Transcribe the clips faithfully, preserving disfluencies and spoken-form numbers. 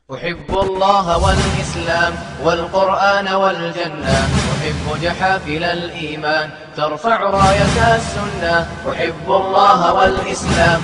أحب الله والإسلام والقرآن والجنة، أحب جحافل الإيمان ترفع راية السنة. أحب الله والإسلام.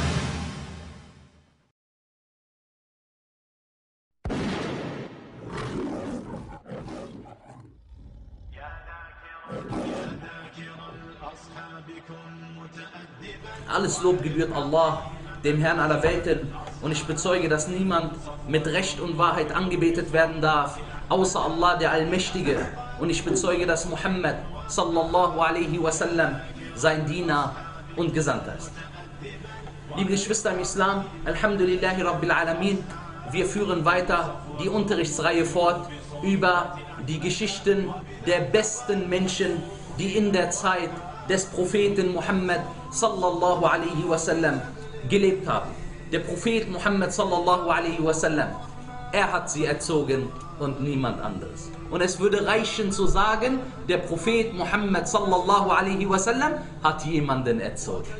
Alles Lob gebührt Allah, dem Herrn aller Welten, und ich bezeuge, dass niemand mit Recht und Wahrheit angebetet werden darf, außer Allah, der Allmächtige. Und ich bezeuge, dass Muhammad sallallahu alaihi wasallam sein Diener und Gesandter ist. Liebe Geschwister im Islam, Alhamdulillahi Rabbil Alamin, wir führen weiter die Unterrichtsreihe fort über die Geschichten der besten Menschen, die in der Zeit des Propheten Muhammad sallallahu alaihi wasallam gelebt haben. Der Prophet Muhammad sallallahu alaihi wasallam, er hat sie erzogen und niemand anderes. Und es würde reichen zu sagen, der Prophet Muhammad sallallahu alaihi wasallam hat jemanden erzogen.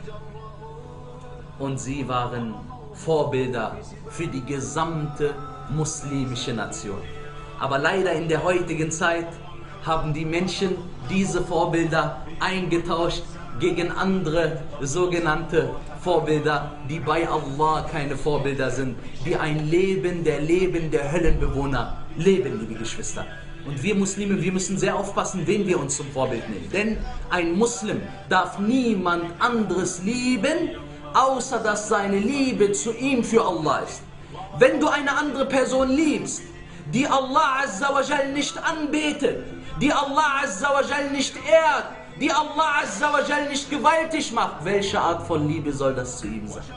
Und sie waren Vorbilder für die gesamte muslimische Nation. Aber leider in der heutigen Zeit haben die Menschen diese Vorbilder eingetauscht gegen andere sogenannte Vorbilder, die bei Allah keine Vorbilder sind, die ein Leben der Leben der Höllenbewohner leben, liebe Geschwister. Und wir Muslime, wir müssen sehr aufpassen, wen wir uns zum Vorbild nehmen. Denn ein Muslim darf niemand anderes lieben, außer dass seine Liebe zu ihm für Allah ist. Wenn du eine andere Person liebst, die Allah Azza wa Jal nicht anbetet, die Allah Azza wa Jal nicht ehrt, die Allah Azza wa Jal nicht gewaltig macht, welche Art von Liebe soll das zu ihm sein?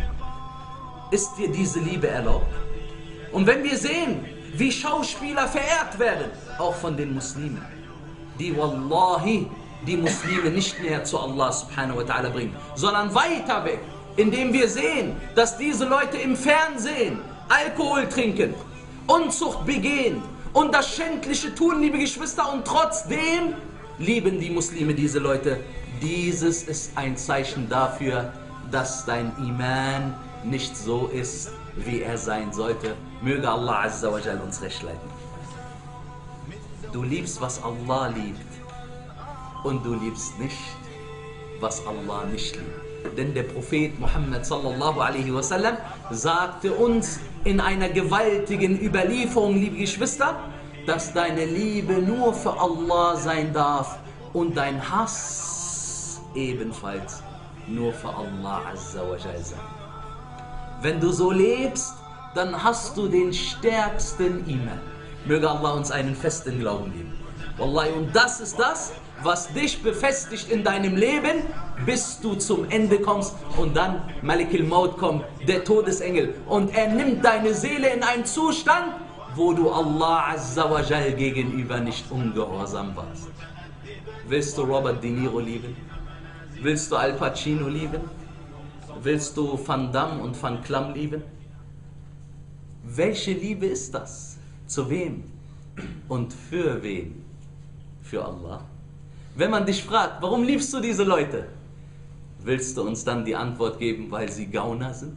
Ist dir diese Liebe erlaubt? Und wenn wir sehen, wie Schauspieler verehrt werden, auch von den Muslimen, die Wallahi die Muslime nicht näher zu Allah subhanahu wa ta'ala bringen, sondern weiter weg, indem wir sehen, dass diese Leute im Fernsehen Alkohol trinken, Unzucht begehen und das Schändliche tun, liebe Geschwister, und trotzdem lieben die Muslime diese Leute. Dieses ist ein Zeichen dafür, dass dein Iman nicht so ist, wie er sein sollte. Möge Allah Azza wa Jal uns recht leiten. Du liebst, was Allah liebt, und du liebst nicht, was Allah nicht liebt. Denn der Prophet Muhammad sallallahu alaihi wasallam sagte uns in einer gewaltigen Überlieferung, liebe Geschwister, dass deine Liebe nur für Allah sein darf und dein Hass ebenfalls nur für Allah Azza wa Jal sein. Wenn du so lebst, dann hast du den stärksten Iman. Möge Allah uns einen festen Glauben geben. Wallahi, und das ist das, was dich befestigt in deinem Leben, bis du zum Ende kommst und dann Malik al-Maut kommt, der Todesengel, und er nimmt deine Seele in einen Zustand, wo du Allah Azza wa Jal gegenüber nicht ungehorsam warst. Willst du Robert De Niro lieben? Willst du Al Pacino lieben? Willst du Van Damme und Van Klam lieben? Welche Liebe ist das? Zu wem? Und für wen? Für Allah? Wenn man dich fragt, warum liebst du diese Leute? Willst du uns dann die Antwort geben, weil sie Gauner sind?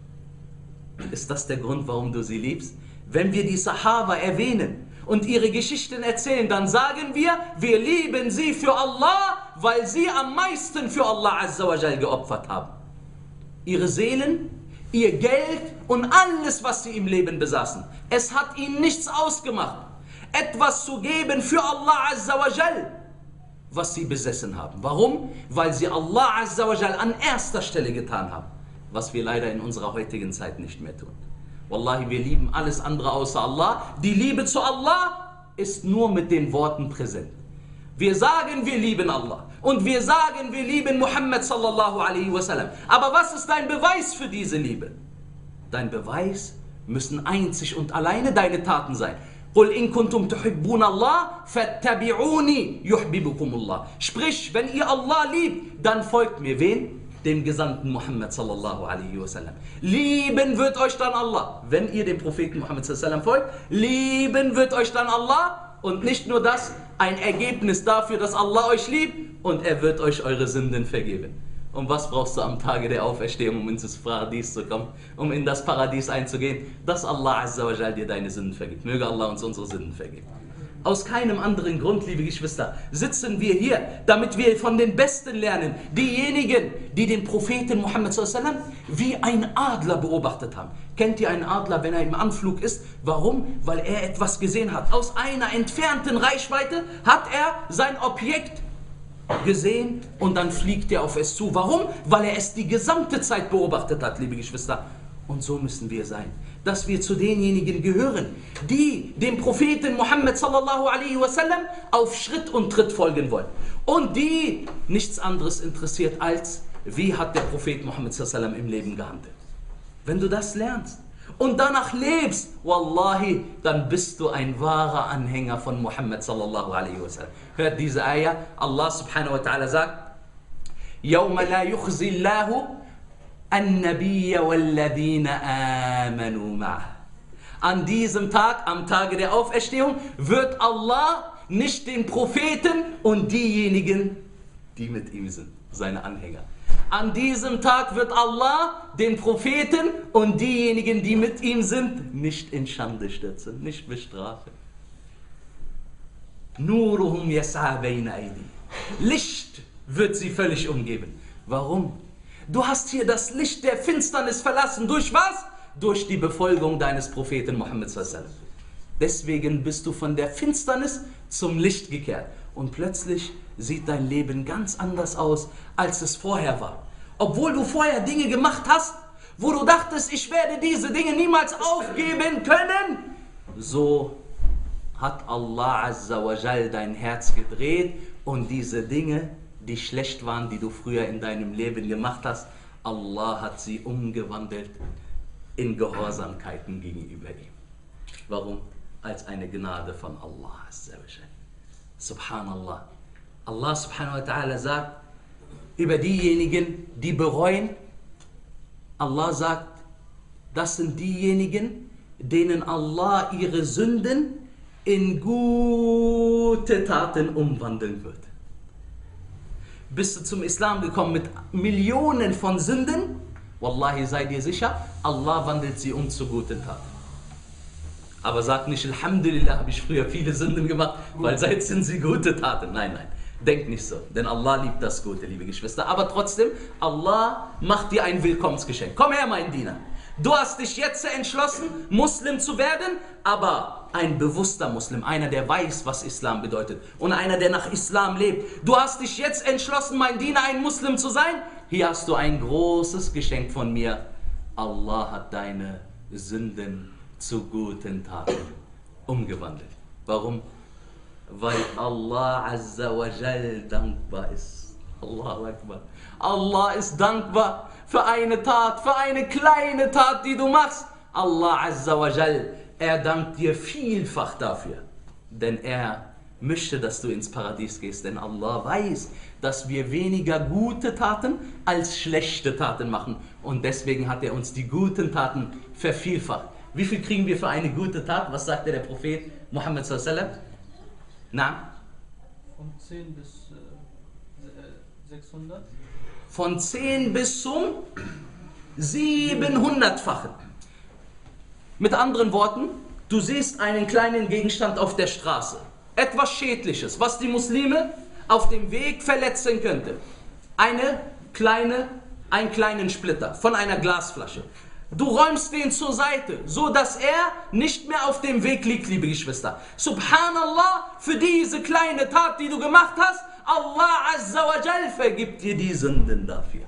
Ist das der Grund, warum du sie liebst? Wenn wir die Sahaba erwähnen und ihre Geschichten erzählen, dann sagen wir, wir lieben sie für Allah, weil sie am meisten für Allah Azza wa Jal geopfert haben. Ihre Seelen, ihr Geld und alles, was sie im Leben besaßen. Es hat ihnen nichts ausgemacht, etwas zu geben für Allah Azza wa Jal, was sie besessen haben. Warum? Weil sie Allah Azza wa Jal an erster Stelle getan haben, was wir leider in unserer heutigen Zeit nicht mehr tun. Wallahi, wir lieben alles andere außer Allah. Die Liebe zu Allah ist nur mit den Worten präsent. Wir sagen, wir lieben Allah und wir sagen, wir lieben Muhammad sallallahu alaihi wasallam. Aber was ist dein Beweis für diese Liebe? Dein Beweis müssen einzig und alleine deine Taten sein. قُلْ إِن كُنْتُمْ تُحِبُّونَ اللَّهَ فَاتَّبِعُونِي يُحْبِبُكُمُ اللَّهُ. Sprich, wenn ihr Allah liebt, dann folgt mir. Wen? Dem Gesandten Muhammad sallallahu alaihi wasallam. Lieben wird euch dann Allah. Wenn ihr dem Propheten Muhammad sallallahu alaihi wasallam folgt, lieben wird euch dann Allah. Und nicht nur das, ein Ergebnis dafür, dass Allah euch liebt, und er wird euch eure Sünden vergeben. Und was brauchst du am Tage der Auferstehung, um ins Paradies zu kommen, um in das Paradies einzugehen? Dass Allah Azza wa Jal dir deine Sünden vergibt. Möge Allah uns unsere Sünden vergeben. Aus keinem anderen Grund, liebe Geschwister, sitzen wir hier, damit wir von den Besten lernen. Diejenigen, die den Propheten Muhammad sallallahu alaihi wasallam wie ein Adler beobachtet haben. Kennt ihr einen Adler, wenn er im Anflug ist? Warum? Weil er etwas gesehen hat. Aus einer entfernten Reichweite hat er sein Objekt gesehen und dann fliegt er auf es zu. Warum? Weil er es die gesamte Zeit beobachtet hat, liebe Geschwister. Und so müssen wir sein, dass wir zu denjenigen gehören, die dem Propheten Muhammad sallallahu alaihi wasallam auf Schritt und Tritt folgen wollen. Und die nichts anderes interessiert als, wie hat der Prophet Muhammad sallallahu alaihi wasallam im Leben gehandelt. Wenn du das lernst und danach lebst, wallahi, dann bist du ein wahrer Anhänger von Muhammad sallallahu alaihi wasallam. Hört diese Ayah, Allah subhanahu wa ta'ala sagt, يَوْمَ لَا يُخْزِي اللَّهُ النبي والذين آمنوا معه. An diesem Tag, am Tage der Auferstehung, wird Allah nicht den Propheten und diejenigen, die mit ihm sind, seine Anhänger. An diesem Tag wird Allah den Propheten und diejenigen, die mit ihm sind, nicht in Schande stürzen, nicht bestrafen. Nuruhum yas'a bayna aydi. Licht wird sie völlig umgeben. Warum? Du hast hier das Licht der Finsternis verlassen. Durch was? Durch die Befolgung deines Propheten Muhammad sallallahu alaihi wasallam. Deswegen bist du von der Finsternis zum Licht gekehrt. Und plötzlich sieht dein Leben ganz anders aus, als es vorher war. Obwohl du vorher Dinge gemacht hast, wo du dachtest, ich werde diese Dinge niemals aufgeben können. So hat Allah Azza wa Jal dein Herz gedreht und diese Dinge, die schlecht waren, die du früher in deinem Leben gemacht hast, Allah hat sie umgewandelt in Gehorsamkeiten gegenüber ihm. Warum? Als eine Gnade von Allah Azza wa Jal. Subhanallah. Allah subhanahu wa ta'ala sagt über diejenigen, die bereuen, Allah sagt, das sind diejenigen, denen Allah ihre Sünden in gute Taten umwandeln wird. Bist du zum Islam gekommen mit Millionen von Sünden? Wallahi, sei dir sicher, Allah wandelt sie um zu guten Taten. Aber sag nicht, Alhamdulillah, habe ich früher viele Sünden gemacht, weil seit sind sie gute Taten. Nein, nein, denk nicht so, denn Allah liebt das Gute, liebe Geschwister. Aber trotzdem, Allah macht dir ein Willkommensgeschenk. Komm her, mein Diener. Du hast dich jetzt entschlossen, Muslim zu werden, aber ein bewusster Muslim, einer, der weiß, was Islam bedeutet und einer, der nach Islam lebt. Du hast dich jetzt entschlossen, mein Diener, ein Muslim zu sein. Hier hast du ein großes Geschenk von mir. Allah hat deine Sünden zu guten Taten umgewandelt. Warum? Weil Allah Azza wa Jal dankbar ist. Allahu Akbar. Allah ist dankbar für eine Tat, für eine kleine Tat, die du machst. Allah Azza wa Jal, er dankt dir vielfach dafür. Denn er möchte, dass du ins Paradies gehst. Denn Allah weiß, dass wir weniger gute Taten als schlechte Taten machen. Und deswegen hat er uns die guten Taten vervielfacht. Wie viel kriegen wir für eine gute Tat? Was sagte der Prophet Muhammad sallallahu alaihi wasallam? Na? Von zehn bis äh, sechshundert? Von zehn bis zum siebenhundertfachen. Mit anderen Worten, du siehst einen kleinen Gegenstand auf der Straße. Etwas Schädliches, was die Muslime auf dem Weg verletzen könnte. Eine kleine, einen kleinen Splitter von einer Glasflasche. Du räumst den zur Seite, so dass er nicht mehr auf dem Weg liegt, liebe Geschwister. Subhanallah, für diese kleine Tat, die du gemacht hast, Allah Azza wa Jal vergibt dir die Sünden dafür.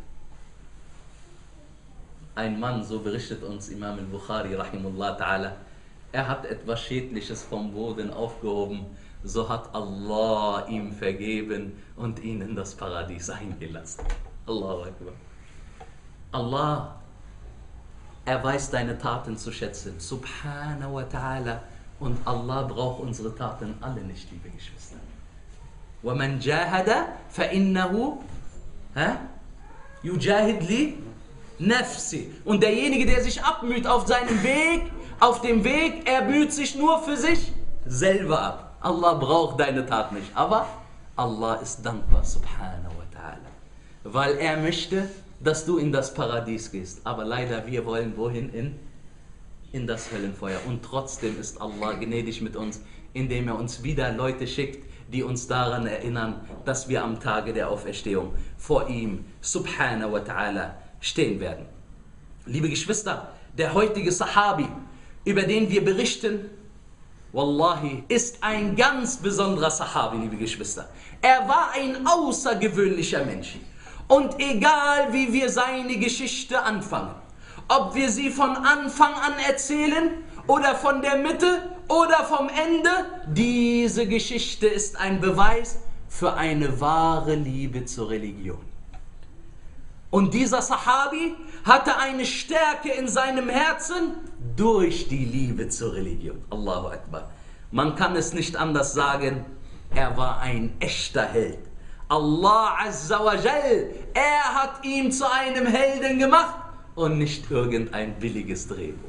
Ein Mann, so berichtet uns Imam al-Bukhari rahimullah ta'ala, er hat etwas Schädliches vom Boden aufgehoben, so hat Allah ihm vergeben und ihn in das Paradies eingelassen. Allahu Akbar. Allah, er weiß deine Taten zu schätzen. Subhanahu wa ta'ala. Und Allah braucht unsere Taten alle nicht, liebe Geschwister. وَمَنْ جَاهَدَ فَإِنَّهُ يُجَاهِدْ لِي نَفْسِ. Und derjenige, der sich abmüht auf seinem Weg, auf dem Weg, er müht sich nur für sich selber ab. Allah braucht deine Tat nicht. Aber Allah ist dankbar, subhanahu wa ta'ala. weil er möchte, dass du in das Paradies gehst. Aber leider, wir wollen wohin? In, in das Höllenfeuer. Und trotzdem ist Allah gnädig mit uns, indem er uns wieder Leute schickt, die uns daran erinnern, dass wir am Tage der Auferstehung vor ihm, subhanahu wa ta'ala, stehen werden. Liebe Geschwister, der heutige Sahabi, über den wir berichten, Wallahi, ist ein ganz besonderer Sahabi, liebe Geschwister. Er war ein außergewöhnlicher Mensch. Und egal wie wir seine Geschichte anfangen, ob wir sie von Anfang an erzählen oder von der Mitte oder vom Ende, diese Geschichte ist ein Beweis für eine wahre Liebe zur Religion. Und dieser Sahabi hatte eine Stärke in seinem Herzen durch die Liebe zur Religion. Allahu Akbar. Man kann es nicht anders sagen, er war ein echter Held. Allah Azza wa Jal, er hat ihn zu einem Helden gemacht und nicht irgendein billiges Drehbuch.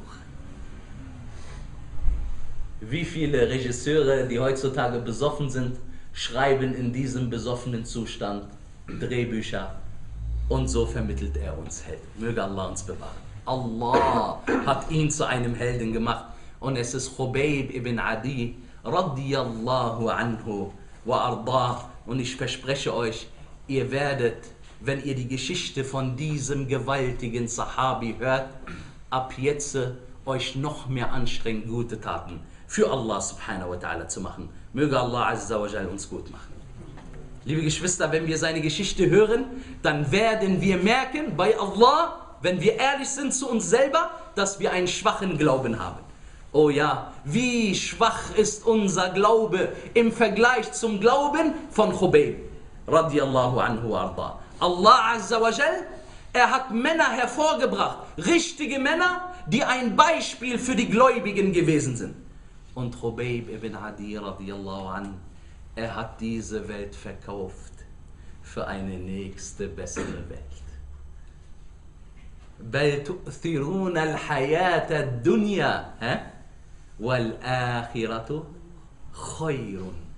Wie viele Regisseure, die heutzutage besoffen sind, schreiben in diesem besoffenen Zustand Drehbücher und so vermittelt er uns Helden. Möge Allah uns bewahren. Allah hat ihn zu einem Helden gemacht und es ist Khubayb ibn Adi radiyallahu anhu wa ardah. Und ich verspreche euch, ihr werdet, wenn ihr die Geschichte von diesem gewaltigen Sahabi hört, ab jetzt euch noch mehr anstrengen, gute Taten für Allah subhanahu wa ta'ala zu machen. Möge Allah azza wa jal uns gut machen. Liebe Geschwister, wenn wir seine Geschichte hören, dann werden wir merken bei Allah, wenn wir ehrlich sind zu uns selber, dass wir einen schwachen Glauben haben. Oh ja, wie schwach ist unser Glaube im Vergleich zum Glauben von Khubayb radiyallahu anhu arda. Allah azza wa jal, er hat Männer hervorgebracht, richtige Männer, die ein Beispiel für die Gläubigen gewesen sind. Und Khubayb ibn Adi radiyallahu anhu, er hat diese Welt verkauft für eine nächste, bessere Welt. بل تؤثرون الحياة الدنيا والآخرة خير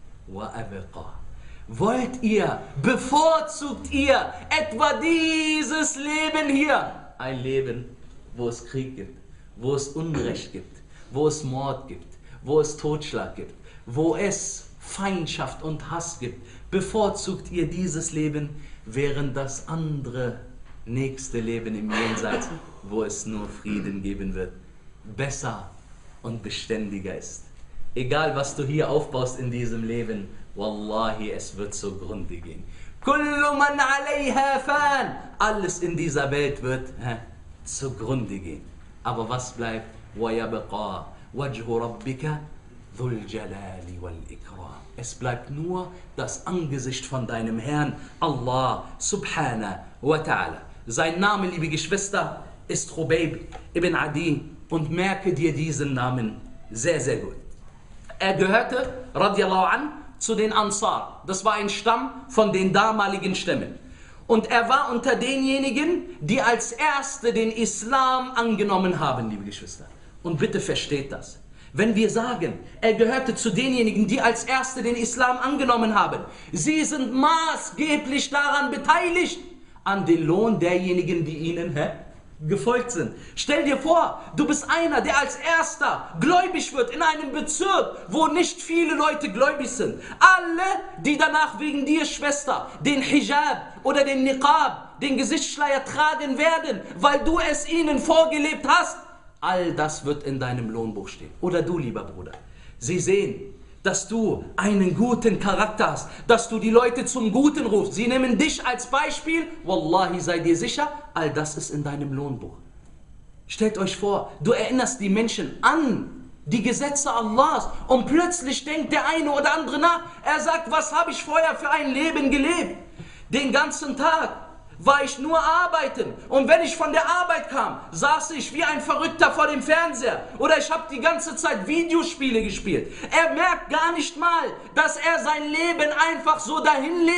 وأبقى. Wollt ihr, bevorzugt ihr etwa dieses Leben hier? Ein Leben, wo es Krieg gibt, wo es Unrecht gibt, wo es Mord gibt, wo es Totschlag gibt, wo es Feindschaft und Hass gibt. Bevorzugt ihr dieses Leben, während das andere nächste Leben im Jenseits, wo es nur Frieden geben wird, besser und beständiger ist. Egal was du hier aufbaust in diesem Leben, Wallahi, es wird zugrunde gehen. Kullu man alayha fan. Alles in dieser Welt wird hä, zugrunde gehen. Aber was bleibt? Wa yabqa wajhu rabbika dhul jalali wal ikram. Es bleibt nur das Angesicht von deinem Herrn, Allah subhanahu wa ta'ala. Sein Name, liebe Geschwister, ist Khubayb ibn Adi und merke dir diesen Namen sehr, sehr gut. Er gehörte, radiallahu an, zu den Ansar. Das war ein Stamm von den damaligen Stämmen. Und er war unter denjenigen, die als Erste den Islam angenommen haben, liebe Geschwister. Und bitte versteht das. Wenn wir sagen, er gehörte zu denjenigen, die als Erste den Islam angenommen haben, sie sind maßgeblich daran beteiligt, an den Lohn derjenigen, die ihnen hä, gefolgt sind. Stell dir vor, du bist einer, der als Erster gläubig wird in einem Bezirk, wo nicht viele Leute gläubig sind. Alle, die danach wegen dir, Schwester, den Hijab oder den Niqab, den Gesichtsschleier tragen werden, weil du es ihnen vorgelebt hast, all das wird in deinem Lohnbuch stehen. Oder du, lieber Bruder. Sie sehen, dass du einen guten Charakter hast, dass du die Leute zum Guten rufst. Sie nehmen dich als Beispiel. Wallahi, sei dir sicher, all das ist in deinem Lohnbuch. Stellt euch vor, du erinnerst die Menschen an die Gesetze Allahs und plötzlich denkt der eine oder andere nach. Er sagt, was habe ich vorher für ein Leben gelebt? Den ganzen Tag war ich nur arbeiten und wenn ich von der Arbeit kam, saß ich wie ein Verrückter vor dem Fernseher oder ich habe die ganze Zeit Videospiele gespielt. Er merkt gar nicht mal, dass er sein Leben einfach so dahin lebt,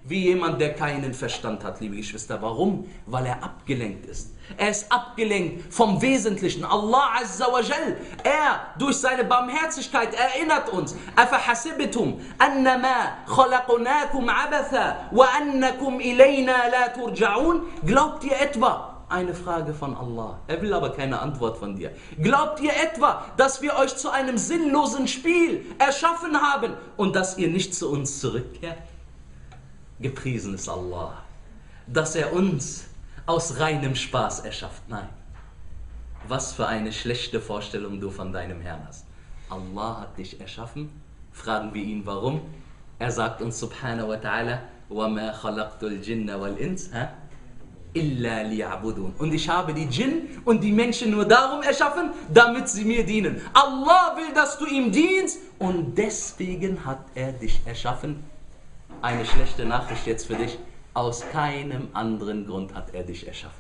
wie jemand, der keinen Verstand hat, liebe Geschwister. Warum? Weil er abgelenkt ist. Er ist abgelenkt vom Wesentlichen. Allah Azza wa Jal, er durch seine Barmherzigkeit erinnert uns. أَفَحَسِبْتُمْ أَنَّمَا خَلَقْنَاكُمْ عَبَثًا وَأَنَّكُمْ إِلَيْنَا لَا تُرْجَعُونَ. Glaubt ihr etwa? Eine Frage von Allah. Er will aber keine Antwort von dir. Glaubt ihr etwa, dass wir euch zu einem sinnlosen Spiel erschaffen haben und dass ihr nicht zu uns zurückkehrt? Gepriesen ist Allah, dass er uns aus reinem Spaß erschafft. Nein, was für eine schlechte Vorstellung du von deinem Herrn hast. Allah hat dich erschaffen. Fragen wir ihn warum. Er sagt uns subhanahu wa ta'ala, وَمَا خَلَقْتُ الْجِنَّ وَالْإِنسَ illa liya'budun. Und ich habe die Djinn und die Menschen nur darum erschaffen, damit sie mir dienen. Allah will, dass du ihm dienst und deswegen hat er dich erschaffen. Eine schlechte Nachricht jetzt für dich. Aus keinem anderen Grund hat er dich erschaffen.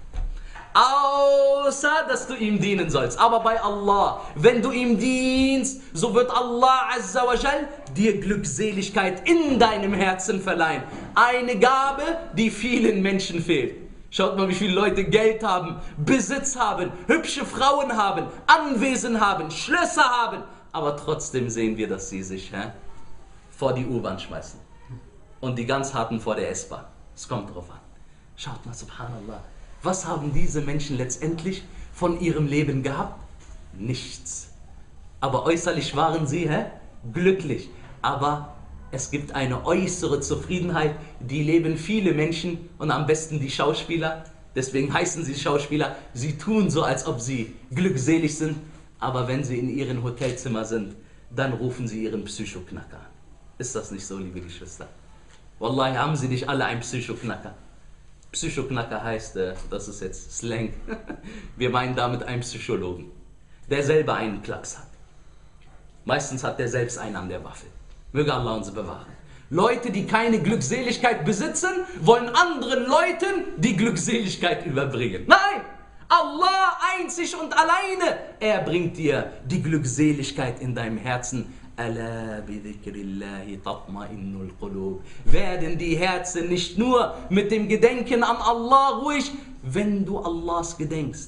Außer, dass du ihm dienen sollst. Aber bei Allah, wenn du ihm dienst, so wird Allah Azza wa Jal dir Glückseligkeit in deinem Herzen verleihen. Eine Gabe, die vielen Menschen fehlt. Schaut mal, wie viele Leute Geld haben, Besitz haben, hübsche Frauen haben, Anwesen haben, Schlösser haben. Aber trotzdem sehen wir, dass sie sich hä, vor die U-Bahn schmeißen. Und die ganz Harten vor der S-Bahn. Es kommt drauf an. Schaut mal, subhanallah. Was haben diese Menschen letztendlich von ihrem Leben gehabt? Nichts. Aber äußerlich waren sie hä, glücklich. Aber es gibt eine äußere Zufriedenheit, die leben viele Menschen und am besten die Schauspieler. Deswegen heißen sie Schauspieler. Sie tun so, als ob sie glückselig sind. Aber wenn sie in ihrem Hotelzimmer sind, dann rufen sie ihren Psychoknacker an. Ist das nicht so, liebe Geschwister? Wallahi, haben sie nicht alle einen Psychoknacker. Psychoknacker heißt, äh, das ist jetzt Slang. Wir meinen damit einen Psychologen, der selber einen Klacks hat. Meistens hat der selbst einen an der Waffe. Möge Allah uns bewahren. Leute, die keine Glückseligkeit besitzen, wollen anderen Leuten die Glückseligkeit überbringen. Nein! Allah einzig und alleine, er bringt dir die Glückseligkeit in deinem Herzen. Ala bi dhikrillahi tatma'innul qulub. Werden die Herzen nicht nur mit dem Gedenken an Allah ruhig, wenn du Allahs gedenkst.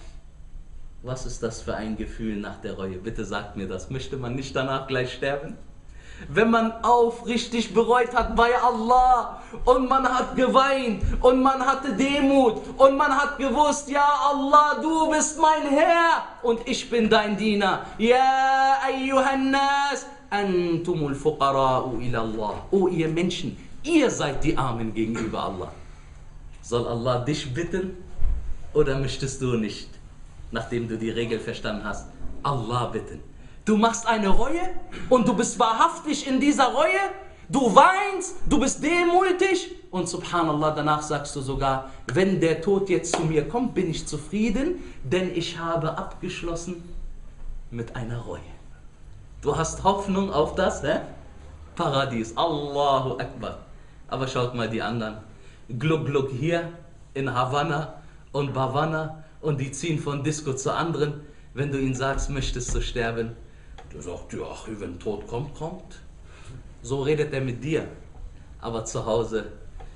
Was ist das für ein Gefühl nach der Reue? Bitte sagt mir das. Möchte man nicht danach gleich sterben? Wenn man aufrichtig bereut hat bei Allah und man hat geweint und man hatte Demut und man hat gewusst, ja Allah, du bist mein Herr und ich bin dein Diener. Ja ayyuhan nas, antumul fuqara'u ila Allah. O ihr Menschen, ihr seid die Armen gegenüber Allah. Soll Allah dich bitten oder möchtest du nicht, nachdem du die Regel verstanden hast, Allah bitten? Du machst eine Reue und du bist wahrhaftig in dieser Reue, du weinst, du bist demütig und subhanallah, danach sagst du sogar, wenn der Tod jetzt zu mir kommt, bin ich zufrieden, denn ich habe abgeschlossen mit einer Reue. Du hast Hoffnung auf das hä? Paradies, Allahu Akbar. Aber schaut mal die anderen, Gluck Gluck hier in Havanna und Bavanna und die ziehen von Disco zur anderen. Wenn du ihnen sagst, möchtest du sterben, der sagt, ja, wenn Tod kommt, kommt. So redet er mit dir. Aber zu Hause,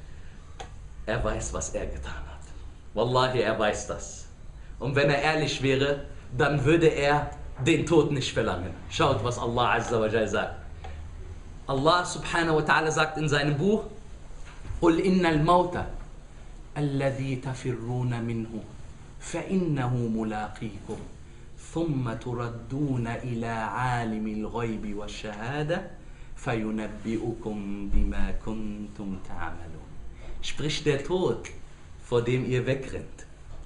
er weiß, was er getan hat. Wallahi, er weiß das. Und wenn er ehrlich wäre, dann würde er den Tod nicht verlangen. Schaut, was Allah Azza wa Jal sagt. Allah subhanahu wa ta'ala sagt in seinem Buch, قُلْ إِنَّ الْمَوْتَ الَّذِي تَفِرُّونَ مِنْهُ فَإِنَّهُ مُلَاقِيكُمْ ثم تردون إلى عالم الغيب والشهادة فينبئكم بما كنتم تعملون. Sprich der Tod, vor dem ihr wegrennt.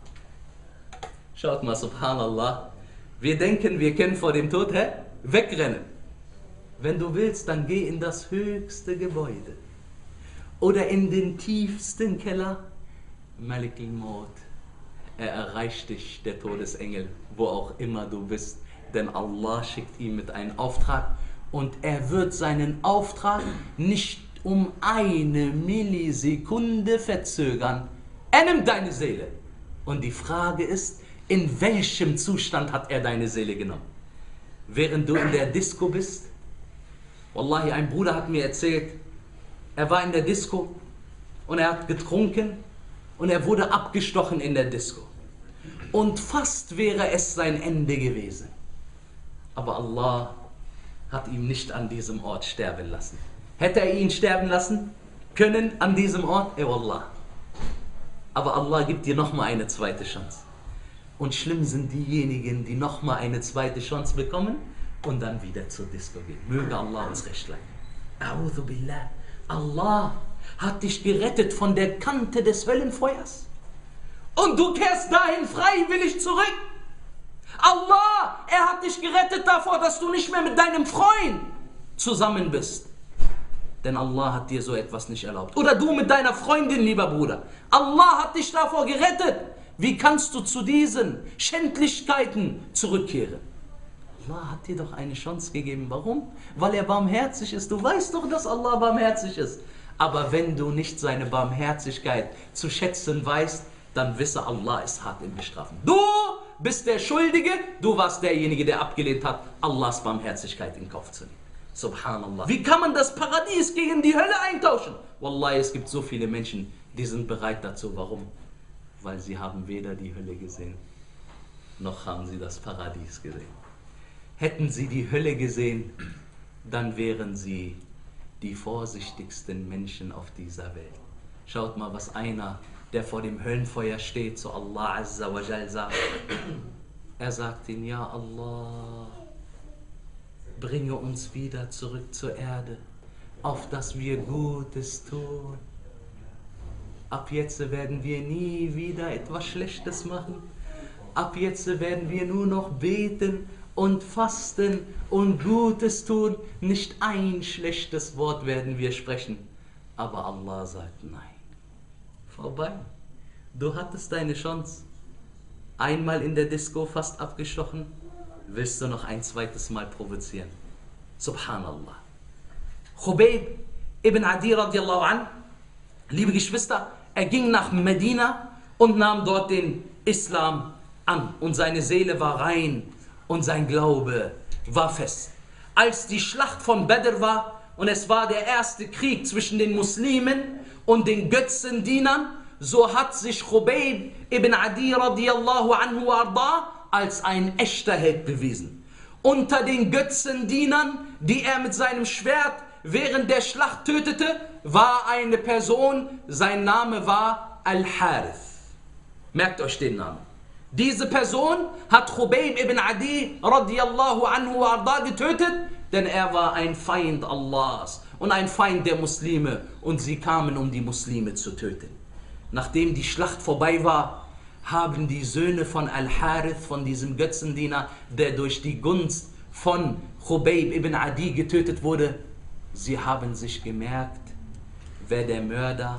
Schaut mal, subhanallah. Wir denken, wir können vor dem Tod hä? wegrennen. Wenn du willst, dann geh in das höchste Gebäude oder in den tiefsten Keller. Malik al-Maut. Er erreicht dich, der Todesengel, wo auch immer du bist, denn Allah schickt ihn mit einem Auftrag und er wird seinen Auftrag nicht um eine Millisekunde verzögern. Er nimmt deine Seele. Und die Frage ist, in welchem Zustand hat er deine Seele genommen? Während du in der Disco bist? Wallahi, ein Bruder hat mir erzählt, er war in der Disco und er hat getrunken und er wurde abgestochen in der Disco. Und fast wäre es sein Ende gewesen. Aber Allah hat ihn nicht an diesem Ort sterben lassen. Hätte er ihn sterben lassen können an diesem Ort? Eh Wallah. Aber Allah gibt dir nochmal eine zweite Chance. Und schlimm sind diejenigen, die nochmal eine zweite Chance bekommen und dann wieder zur Disco gehen. Möge Allah uns recht leiten. A'udhu billah. Allah hat dich gerettet von der Kante des Höllenfeuers. Und du kehrst dahin freiwillig zurück. Allah, er hat dich gerettet davor, dass du nicht mehr mit deinem Freund zusammen bist. Denn Allah hat dir so etwas nicht erlaubt. Oder du mit deiner Freundin, lieber Bruder. Allah hat dich davor gerettet. Wie kannst du zu diesen Schändlichkeiten zurückkehren? Allah hat dir doch eine Chance gegeben. Warum? Weil er barmherzig ist. Du weißt doch, dass Allah barmherzig ist. Aber wenn du nicht seine Barmherzigkeit zu schätzen weißt, dann wisse, Allah ist hart im Bestrafen. Du bist der Schuldige, du warst derjenige, der abgelehnt hat, Allahs Barmherzigkeit in Kauf zu nehmen. Subhanallah. Wie kann man das Paradies gegen die Hölle eintauschen? Wallahi, es gibt so viele Menschen, die sind bereit dazu. Warum? Weil sie haben weder die Hölle gesehen, noch haben sie das Paradies gesehen. Hätten sie die Hölle gesehen, dann wären sie die vorsichtigsten Menschen auf dieser Welt. Schaut mal, was einer, der vor dem Höllenfeuer steht, zu Allah Azza wa Jal sagt. Er sagt ihm, ja Allah, bringe uns wieder zurück zur Erde, auf dass wir Gutes tun. Ab jetzt werden wir nie wieder etwas Schlechtes machen. Ab jetzt werden wir nur noch beten und fasten und Gutes tun. Nicht ein schlechtes Wort werden wir sprechen. Aber Allah sagt nein. Vorbei. Du hattest deine Chance. Einmal in der Disco fast abgestochen. Willst du noch ein zweites Mal provozieren? Subhanallah. Khubayb ibn Adi radiallahu an, liebe Geschwister, er ging nach Medina und nahm dort den Islam an. Und seine Seele war rein und sein Glaube war fest. Als die Schlacht von Badr war und es war der erste Krieg zwischen den Muslimen und den Götzendienern, so hat sich Khubayb ibn Adi radiallahu anhu arda als ein echter Held bewiesen. Unter den Götzendienern, die er mit seinem Schwert während der Schlacht tötete, war eine Person, sein Name war Al-Harith. Merkt euch den Namen. Diese Person hat Khubayb ibn Adi radiallahu anhu arda getötet, denn er war ein Feind Allahs und ein Feind der Muslime und sie kamen, um die Muslime zu töten. Nachdem die Schlacht vorbei war, haben die Söhne von Al-Harith, von diesem Götzendiener, der durch die Gunst von Khubayb ibn Adi getötet wurde, sie haben sich gemerkt, wer der Mörder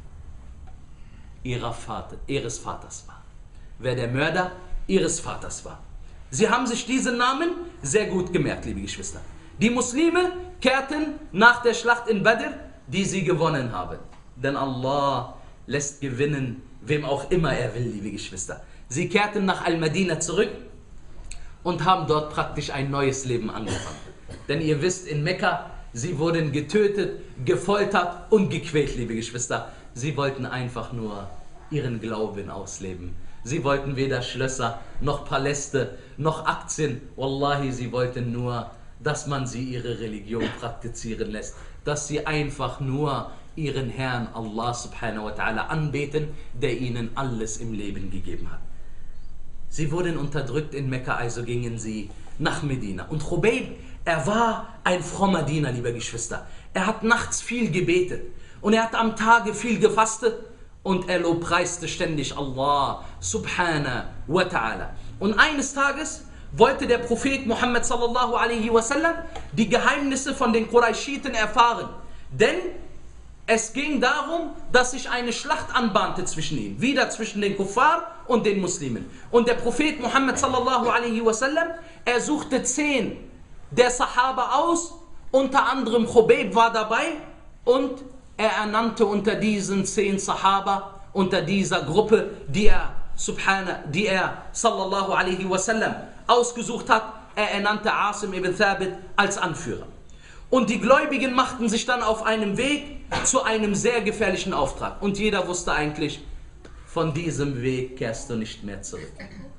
ihrer Vater, ihres Vaters war. Wer der Mörder ihres Vaters war. Sie haben sich diesen Namen sehr gut gemerkt, liebe Geschwister. Die Muslime kehrten nach der Schlacht in Badr, die sie gewonnen haben. Denn Allah lässt gewinnen, wem auch immer er will, liebe Geschwister. Sie kehrten nach Al-Madina zurück und haben dort praktisch ein neues Leben angefangen. Denn ihr wisst, in Mekka, sie wurden getötet, gefoltert und gequält, liebe Geschwister. Sie wollten einfach nur ihren Glauben ausleben. Sie wollten weder Schlösser, noch Paläste, noch Aktien. Wallahi, sie wollten nur, dass man sie ihre Religion praktizieren lässt. Dass sie einfach nur ihren Herrn Allah subhanahu wa ta'ala anbeten, der ihnen alles im Leben gegeben hat. Sie wurden unterdrückt in Mekka, also gingen sie nach Medina. Und Khubayb, er war ein frommer Diener, liebe Geschwister. Er hat nachts viel gebetet und er hat am Tage viel gefastet und er lobpreiste ständig Allah subhanahu wa ta'ala. Und eines Tages wollte der Prophet Muhammad sallallahu alaihi wasallam die Geheimnisse von den Qurayshiten erfahren. Denn es ging darum, dass sich eine Schlacht anbahnte zwischen ihnen, wieder zwischen den Kuffar und den Muslimen. Und der Prophet Muhammad sallallahu alaihi wasallam, er suchte zehn der Sahaba aus, unter anderem Khubayb war dabei und er ernannte unter diesen zehn Sahaba, unter dieser Gruppe, die er, subhana, die er sallallahu alaihi wasallam ausgesucht hat, er ernannte Asim ibn Thabit als Anführer. Und die Gläubigen machten sich dann auf einem Weg zu einem sehr gefährlichen Auftrag. Und jeder wusste eigentlich, von diesem Weg kehrst du nicht mehr zurück.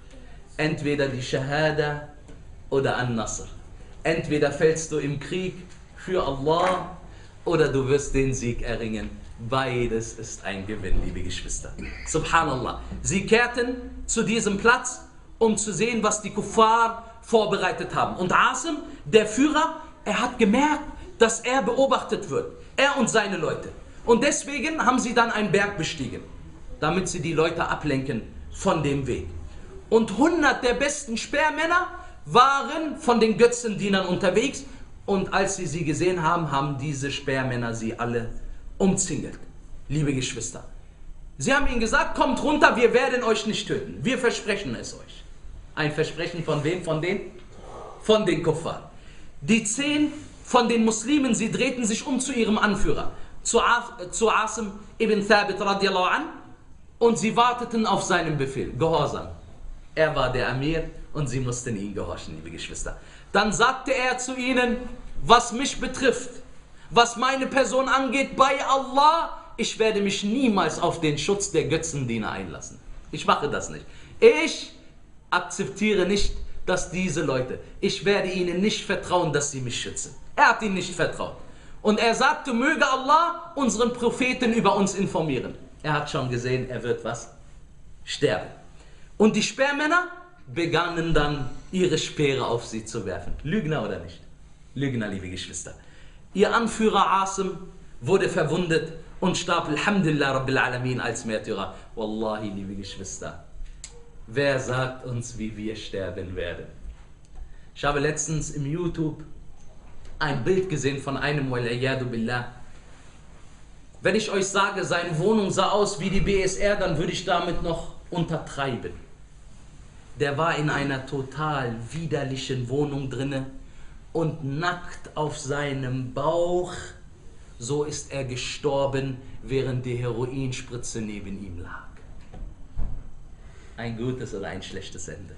Entweder die Shahada oder An-Nasr. Entweder fällst du im Krieg für Allah oder du wirst den Sieg erringen. Beides ist ein Gewinn, liebe Geschwister. Subhanallah. Sie kehrten zu diesem Platz, um zu sehen, was die Kuffar vorbereitet haben. Und Asim, der Führer, er hat gemerkt, dass er beobachtet wird. Er und seine Leute. Und deswegen haben sie dann einen Berg bestiegen, damit sie die Leute ablenken von dem Weg. Und hundert der besten Speermänner waren von den Götzendienern unterwegs. Und als sie sie gesehen haben, haben diese Speermänner sie alle umzingelt. Liebe Geschwister, sie haben ihnen gesagt, kommt runter, wir werden euch nicht töten. Wir versprechen es euch. Ein Versprechen von wem? Von den? Von den Kuffar. Die zehn von den Muslimen, sie drehten sich um zu ihrem Anführer, zu, Af, zu Asim ibn Thabit radiallahu an, und sie warteten auf seinen Befehl, Gehorsam. Er war der Amir und sie mussten ihm gehorchen, liebe Geschwister. Dann sagte er zu ihnen, was mich betrifft, was meine Person angeht, bei Allah, ich werde mich niemals auf den Schutz der Götzendiener einlassen. Ich mache das nicht. Ich akzeptiere nicht, dass diese Leute, ich werde ihnen nicht vertrauen, dass sie mich schützen. Er hat ihnen nicht vertraut. Und er sagte, möge Allah unseren Propheten über uns informieren. Er hat schon gesehen, er wird was? Sterben. Und die Speermänner begannen dann, ihre Speere auf sie zu werfen. Lügner oder nicht? Lügner, liebe Geschwister. Ihr Anführer Asim wurde verwundet und starb, Alhamdulillah Rabbil Alamin, als Märtyrer. Wallahi, liebe Geschwister, wer sagt uns, wie wir sterben werden? Ich habe letztens im YouTube ein Bild gesehen von einem, Wal'iyadu billah. Wenn ich euch sage, seine Wohnung sah aus wie die B S R, dann würde ich damit noch untertreiben. Der war in einer total widerlichen Wohnung drinne und nackt auf seinem Bauch, so ist er gestorben, während die Heroinspritze neben ihm lag. Ein gutes oder ein schlechtes Ende?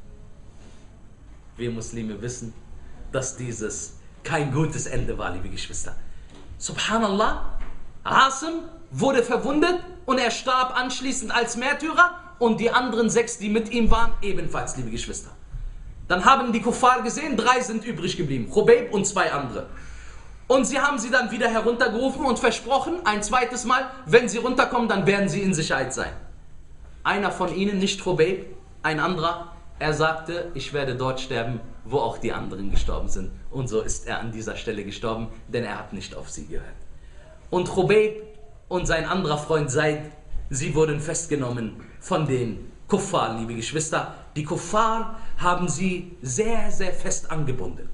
Wir Muslime wissen, dass dieses kein gutes Ende war, liebe Geschwister. Subhanallah, Asim wurde verwundet und er starb anschließend als Märtyrer und die anderen sechs, die mit ihm waren, ebenfalls, liebe Geschwister. Dann haben die Kuffar gesehen, drei sind übrig geblieben, Khubayb und zwei andere. Und sie haben sie dann wieder heruntergerufen und versprochen, ein zweites Mal, wenn sie runterkommen, dann werden sie in Sicherheit sein. Einer von ihnen, nicht Khubayb, ein anderer, er sagte, ich werde dort sterben, wo auch die anderen gestorben sind. Und so ist er an dieser Stelle gestorben, denn er hat nicht auf sie gehört. Und Khubayb und sein anderer Freund Zaid, sie wurden festgenommen von den Kuffar, liebe Geschwister. Die Kuffar haben sie sehr, sehr fest angebunden.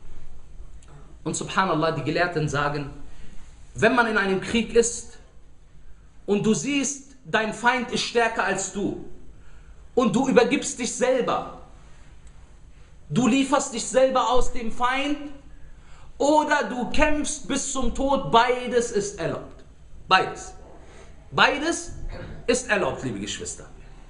Und subhanallah, die Gelehrten sagen, wenn man in einem Krieg ist und du siehst, dein Feind ist stärker als du und du übergibst dich selber, du lieferst dich selber aus dem Feind oder du kämpfst bis zum Tod, beides ist erlaubt. Beides. Beides ist erlaubt, liebe Geschwister.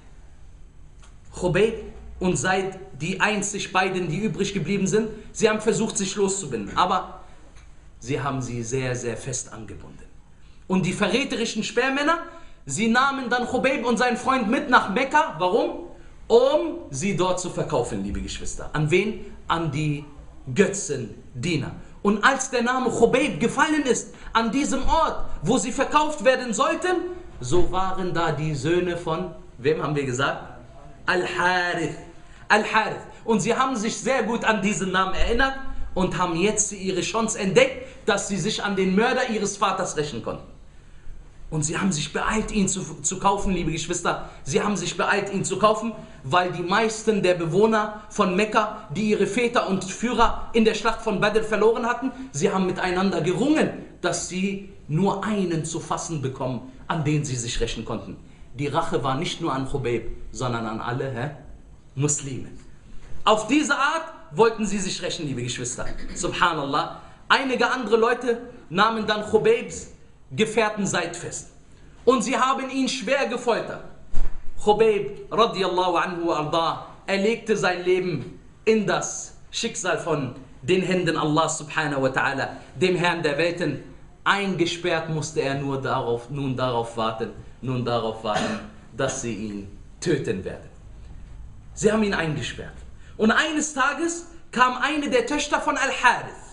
Khubayb und Zaid, die einzig beiden, die übrig geblieben sind, sie haben versucht, sich loszubinden, aber sie haben sie sehr, sehr fest angebunden. Und die verräterischen Speermänner, sie nahmen dann Khubayb und seinen Freund mit nach Mekka. Warum? Um sie dort zu verkaufen, liebe Geschwister. An wen? An die Götzendiener. Und als der Name Khubayb gefallen ist, an diesem Ort, wo sie verkauft werden sollten, so waren da die Söhne von, wem haben wir gesagt? Al-Harith. Al-Harith. Und sie haben sich sehr gut an diesen Namen erinnert und haben jetzt ihre Chance entdeckt, dass sie sich an den Mörder ihres Vaters rächen konnten. Und sie haben sich beeilt, ihn zu, zu kaufen, liebe Geschwister. Sie haben sich beeilt, ihn zu kaufen, weil die meisten der Bewohner von Mekka, die ihre Väter und Führer in der Schlacht von Badr verloren hatten, sie haben miteinander gerungen, dass sie nur einen zu fassen bekommen, an den sie sich rächen konnten. Die Rache war nicht nur an Khubayb, sondern an alle hä? Muslime. Auf diese Art wollten sie sich rächen, liebe Geschwister. Subhanallah. Einige andere Leute nahmen dann Khubaybs Gefährten Zaid fest. Und sie haben ihn schwer gefoltert. Khubayb, radiallahu anhu arda, er legte sein Leben in das Schicksal von den Händen Allah subhanahu wa ta'ala, dem Herrn der Welten, eingesperrt musste er nur darauf, nun darauf warten, nun darauf warten, dass sie ihn töten werden. Sie haben ihn eingesperrt. Und eines Tages kam eine der Töchter von Al-Harith.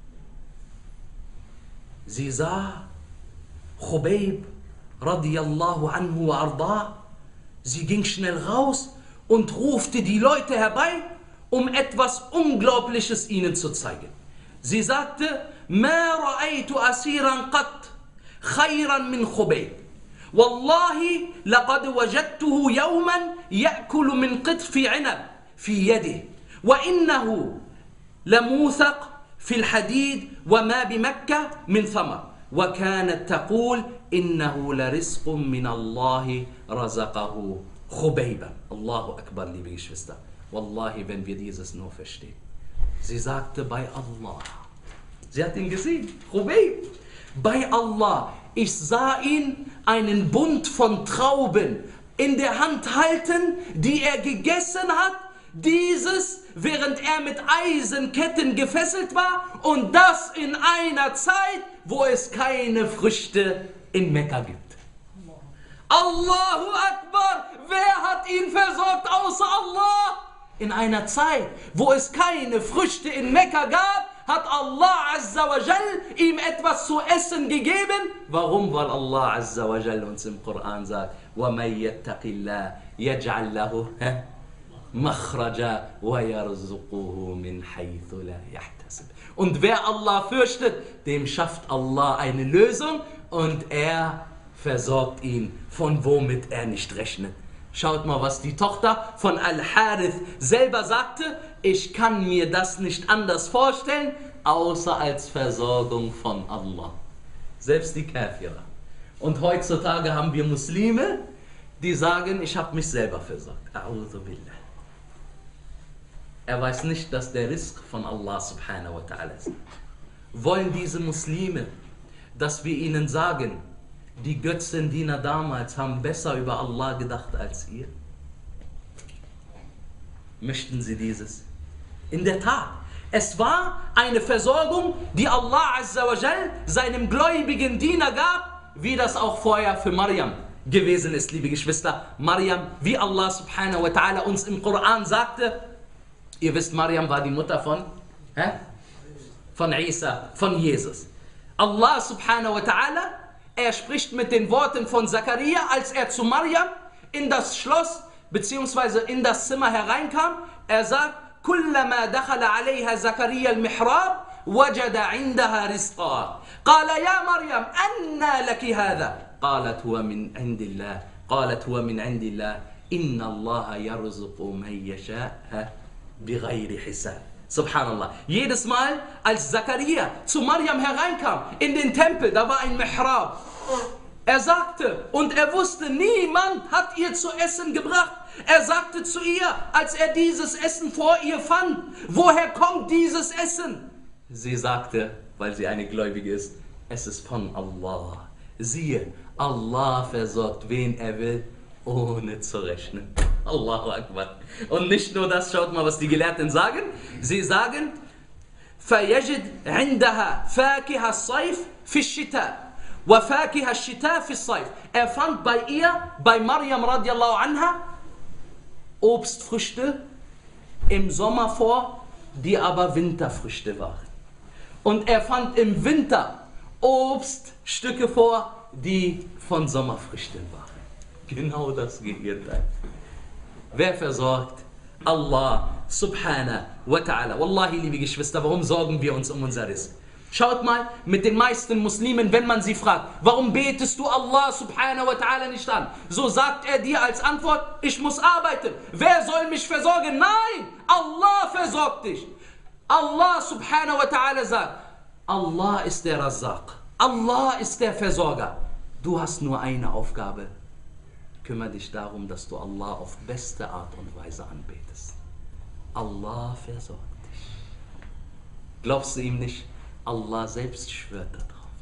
Sie sah Khubayb radiyallahu anhu wa arda. Sie ging schnell raus und rufte die Leute herbei, um etwas Unglaubliches ihnen zu zeigen. Sie sagte, Ma ra'aytu asiran qat khayran min Khubayb. Wallahi laqad wajadtuhu yawman ya'kulu min qitfi 'inab fi yadihi wa innahu lamuthaq fi al-hadid wa ma bi Makkah min thamar. وكانت تقول إنه لرزق من الله رزقه خبيبا. Allahu Akbar, liebe Geschwister. Wallahi, wenn wir dieses nur verstehen. Sie sagte bei Allah. Sie hat ihn gesehen, Khubayb. Bei Allah, ich sah ihn einen Bund von Trauben in der Hand halten, die er gegessen hat. Dieses, während er mit Eisenketten gefesselt war, und das in einer Zeit, wo es keine Früchte in Mekka gibt. Allahu Akbar! Wer hat ihn versorgt außer Allah? In einer Zeit, wo es keine Früchte in Mekka gab, hat Allah Azza wa Jal ihm etwas zu essen gegeben. Warum? Weil Allah Azza wa Jal uns im Koran sagt, وَمَنْ يَتَّقِ اللَّهِ يَجْعَلْ لَهُ مَخْرَجًا وَيَرْزُقُهُ مِنْ حَيْثُ لَا يَحْتَسِبُ. Und wer Allah fürchtet, dem schafft Allah eine Lösung und er versorgt ihn, von womit er nicht rechnet. Schaut mal, was die Tochter von Al-Harith selber sagte. Ich kann mir das nicht anders vorstellen, außer als Versorgung von Allah. Selbst die Kafira. Und heutzutage haben wir Muslime, die sagen, ich habe mich selber versorgt. A'udhu billah. Er weiß nicht, dass der Rizq von Allah subhanahu wa ta'ala ist. Wollen diese Muslime, dass wir ihnen sagen, die Götzendiener damals haben besser über Allah gedacht als ihr? Möchten sie dieses? In der Tat, es war eine Versorgung, die Allah Azza wa Jal seinem gläubigen Diener gab, wie das auch vorher für Maryam gewesen ist, liebe Geschwister. Maryam, wie Allah subhanahu wa ta'ala uns im Koran sagte, ihr wisst, Maryam war die Mutter von, hä? von Isa, von Jesus. Allah subhanahu wa ta'ala, er spricht mit den Worten von Zakaria, als er zu Maryam in das Schloss bzw. in das Zimmer hereinkam. Er sagt, كلما دخل عليها زكريا المحراب وجد عندها رزقا قال يا مريم أنى لك هذا قالت هو من عند الله قالت هو من عند الله إن الله يرزق من يشاء بغير حساب. Subhanallah. Jedes Mal, als Zakaria zu Maryam hereinkam, in den Tempel, da war ein Mihrab. Er sagte, und er wusste, niemand hat ihr zu essen gebracht. Er sagte zu ihr, als er dieses Essen vor ihr fand, woher kommt dieses Essen? Sie sagte, weil sie eine Gläubige ist, es ist von Allah. Siehe, Allah versorgt, wen er will, ohne zu rechnen. Allahu Akbar. Und nicht nur das, schaut mal, was die Gelehrten sagen. Sie sagen, فَيَجِدْ عِنْدَهَا فَاكِهَ الصَّيْفِ فِي الشِّتَاءِ وَفَاكِهَ الشِّتَاءِ فِي الصَّيْفِ. Er fand bei ihr, bei Maryam radiallahu anha, Obstfrüchte im Sommer vor, die aber Winterfrüchte waren. Und er fand im Winter Obststücke vor, die von Sommerfrüchten waren. Genau das Gegenteil. Wer versorgt? Allah subhanahu wa ta'ala. Wallahi, liebe Geschwister, warum sorgen wir uns um unser Rizq? Schaut mal, mit den meisten Muslimen, wenn man sie fragt, warum betest du Allah subhanahu wa ta'ala nicht an? So sagt er dir als Antwort, ich muss arbeiten. Wer soll mich versorgen? Nein, Allah versorgt dich. Allah subhanahu wa ta'ala sagt, Allah ist der Razzaq. Allah ist der Versorger. Du hast nur eine Aufgabe. Kümmere dich darum, dass du Allah auf beste Art und Weise anbetest. Allah versorgt dich. Glaubst du ihm nicht? Allah selbst schwört darauf.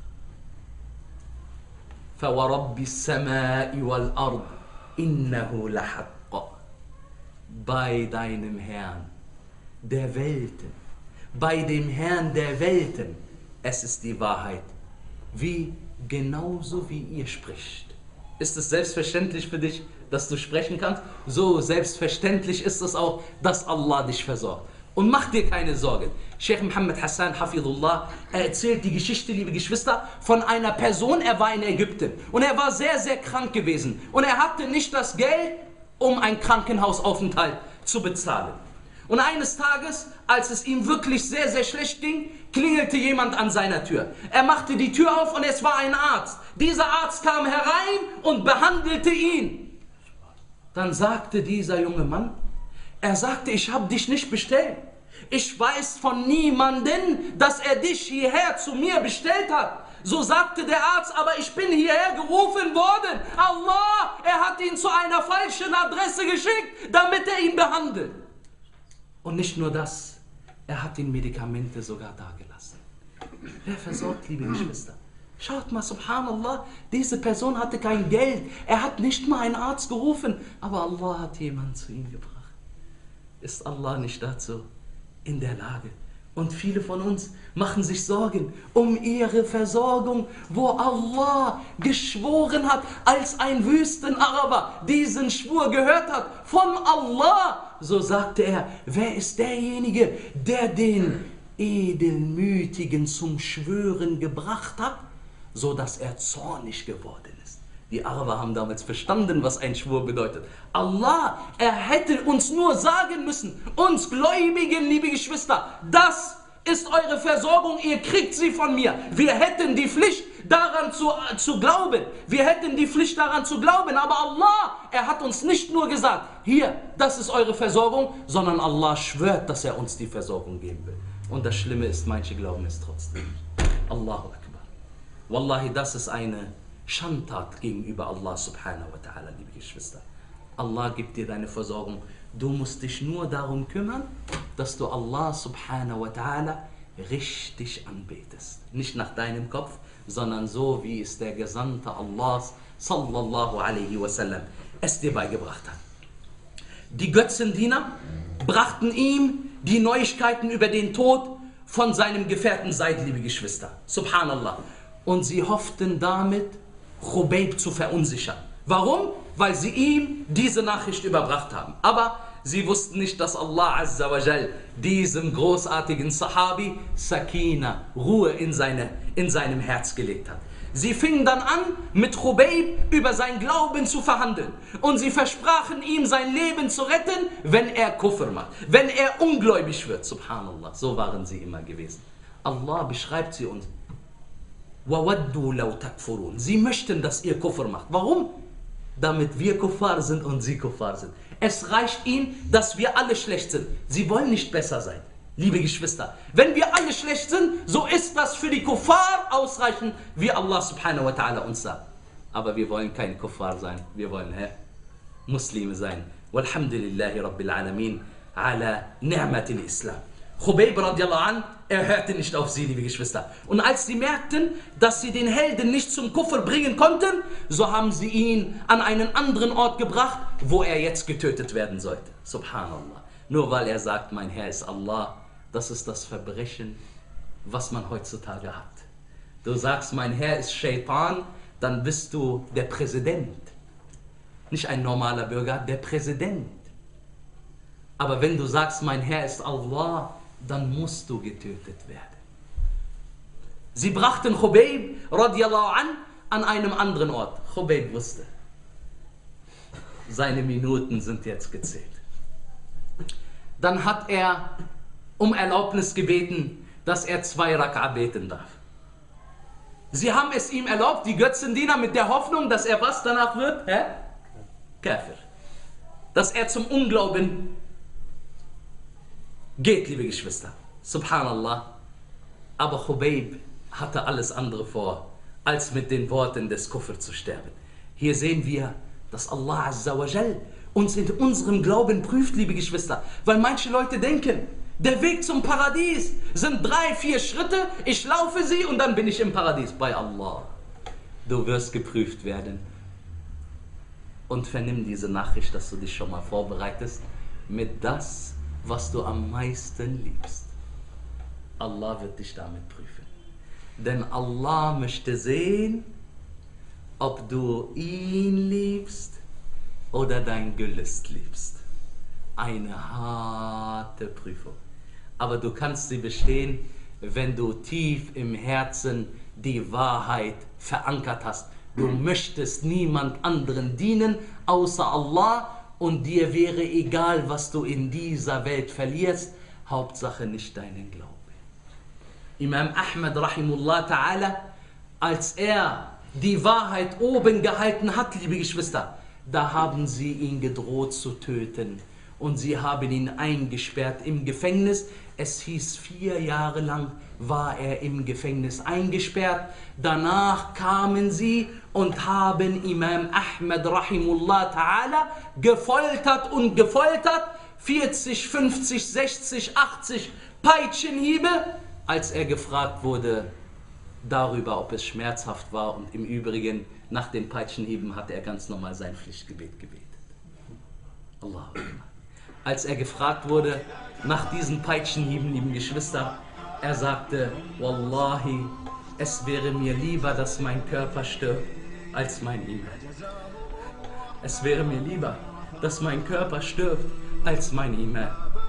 فَوَرَبِّ السَّمَاءِ وَالْأَرْضِ إِنَّهُ لَحَقٌّ. Bei deinem Herrn, der Welten, bei dem Herrn der Welten, es ist die Wahrheit, wie genauso wie ihr spricht. Ist es selbstverständlich für dich, dass du sprechen kannst? So selbstverständlich ist es auch, dass Allah dich versorgt. Und mach dir keine Sorgen. Sheikh Mohammed Hassan, Hafidullah, er erzählt die Geschichte, liebe Geschwister, von einer Person, er war in Ägypten. Und er war sehr, sehr krank gewesen. Und er hatte nicht das Geld, um einen Krankenhausaufenthalt zu bezahlen. Und eines Tages, als es ihm wirklich sehr, sehr schlecht ging, klingelte jemand an seiner Tür. Er machte die Tür auf und es war ein Arzt. Dieser Arzt kam herein und behandelte ihn. Dann sagte dieser junge Mann, er sagte, ich habe dich nicht bestellt. Ich weiß von niemandem, dass er dich hierher zu mir bestellt hat. So sagte der Arzt, aber ich bin hierher gerufen worden. Allah, er hat ihn zu einer falschen Adresse geschickt, damit er ihn behandelt. Und nicht nur das, er hat ihn Medikamente sogar dagelassen. Wer versorgt, liebe Geschwister? Schaut mal, subhanallah, diese Person hatte kein Geld. Er hat nicht mal einen Arzt gerufen, aber Allah hat jemanden zu ihm gebracht. Ist Allah nicht dazu in der Lage? Und viele von uns machen sich Sorgen um ihre Versorgung, wo Allah geschworen hat, als ein Wüstenaraber diesen Schwur gehört hat von Allah. So sagte er, wer ist derjenige, der den Edelmütigen zum Schwören gebracht hat, so dass er zornig geworden ist? Die Araber haben damals verstanden, was ein Schwur bedeutet. Allah, er hätte uns nur sagen müssen, uns Gläubigen, liebe Geschwister, das ist eure Versorgung, ihr kriegt sie von mir. Wir hätten die Pflicht, daran zu, zu glauben. Wir hätten die Pflicht, daran zu glauben. Aber Allah, er hat uns nicht nur gesagt, hier, das ist eure Versorgung, sondern Allah schwört, dass er uns die Versorgung geben will. Und das Schlimme ist, manche glauben es trotzdem. Allahu Akbar. Wallahi, das ist eine Schandtat gegenüber Allah subhanahu wa ta'ala, liebe Geschwister. Allah gibt dir deine Versorgung. Du musst dich nur darum kümmern, dass du Allah subhanahu wa ta'ala richtig anbetest. Nicht nach deinem Kopf, sondern so, wie es der Gesandte Allahs sallallahu alaihi wasallam es dir beigebracht hat. Die Götzendiener brachten ihm die Neuigkeiten über den Tod von seinem Gefährten Said, liebe Geschwister. Subhanallah. Und sie hofften damit, Chubayb zu verunsichern. Warum? Weil sie ihm diese Nachricht überbracht haben. Aber sie wussten nicht, dass Allah Azza wa Jal diesem großartigen Sahabi Sakina, Ruhe in, seine, in seinem Herz gelegt hat. Sie fingen dann an, mit Chubayb über sein Glauben zu verhandeln. Und sie versprachen ihm, sein Leben zu retten, wenn er Kufr macht, wenn er ungläubig wird. Subhanallah, so waren sie immer gewesen. Allah beschreibt sie uns. Sie möchten, dass ihr Kufr macht. Warum? Damit wir Kuffar sind und sie Kuffar sind. Es reicht ihnen, dass wir alle schlecht sind. Sie wollen nicht besser sein. Liebe Geschwister, wenn wir alle schlecht sind, so ist das für die Kuffar ausreichend, wie Allah subhanahu wa ta'ala uns sagt. Aber wir wollen kein Kuffar sein. Wir wollen hä, Muslime sein. Walhamdulillahi Rabbil Alamin ala ni'matil Islam. Chubayb radiallahu an, er hörte nicht auf sie, liebe Geschwister. Und als sie merkten, dass sie den Helden nicht zum Kufr bringen konnten, so haben sie ihn an einen anderen Ort gebracht, wo er jetzt getötet werden sollte. Subhanallah. Nur weil er sagt, mein Herr ist Allah, das ist das Verbrechen, was man heutzutage hat. Du sagst, mein Herr ist Shaitan, dann bist du der Präsident. Nicht ein normaler Bürger, der Präsident. Aber wenn du sagst, mein Herr ist Allah, dann musst du getötet werden. Sie brachten Chubayb radiallahu an an einem anderen Ort. Chubayb wusste, seine Minuten sind jetzt gezählt. Dann hat er um Erlaubnis gebeten, dass er zwei Rak'a beten darf. Sie haben es ihm erlaubt, die Götzendiener, mit der Hoffnung, dass er was danach wird? Hä? Kafir. Dass er zum Unglauben geht, liebe Geschwister. Subhanallah. Aber Chubayb hatte alles andere vor, als mit den Worten des Kufr zu sterben. Hier sehen wir, dass Allah Azza wa Jal uns in unserem Glauben prüft, liebe Geschwister. Weil manche Leute denken, der Weg zum Paradies sind drei, vier Schritte, ich laufe sie und dann bin ich im Paradies. Bei Allah. Du wirst geprüft werden. Und vernimm diese Nachricht, dass du dich schon mal vorbereitest mit das, was du am meisten liebst. Allah wird dich damit prüfen. Denn Allah möchte sehen, ob du ihn liebst oder dein Gelüst liebst. Eine harte Prüfung. Aber du kannst sie bestehen, wenn du tief im Herzen die Wahrheit verankert hast. Du möchtest niemand anderen dienen, außer Allah, und dir wäre egal, was du in dieser Welt verlierst, Hauptsache nicht deinen Glauben. Imam Ahmad rahimullah ta'ala, als er die Wahrheit oben gehalten hat, liebe Geschwister, da haben sie ihn gedroht zu töten und sie haben ihn eingesperrt im Gefängnis. Es hieß, vier Jahre lang war er im Gefängnis eingesperrt. Danach kamen sie und haben Imam Ahmad rahimullah ta'ala gefoltert und gefoltert, vierzig, fünfzig, sechzig, achtzig Peitschenhiebe, als er gefragt wurde darüber, ob es schmerzhaft war, und im Übrigen nach den Peitschenhieben hat er ganz normal sein Pflichtgebet gebetet. Allahu Akbar. Als er gefragt wurde nach diesen Peitschenhieben, lieben Geschwister, er sagte, Wallahi, es wäre mir lieber, dass mein Körper stirbt, als mein Iman. Es wäre mir lieber, dass mein Körper stirbt, als mein Iman.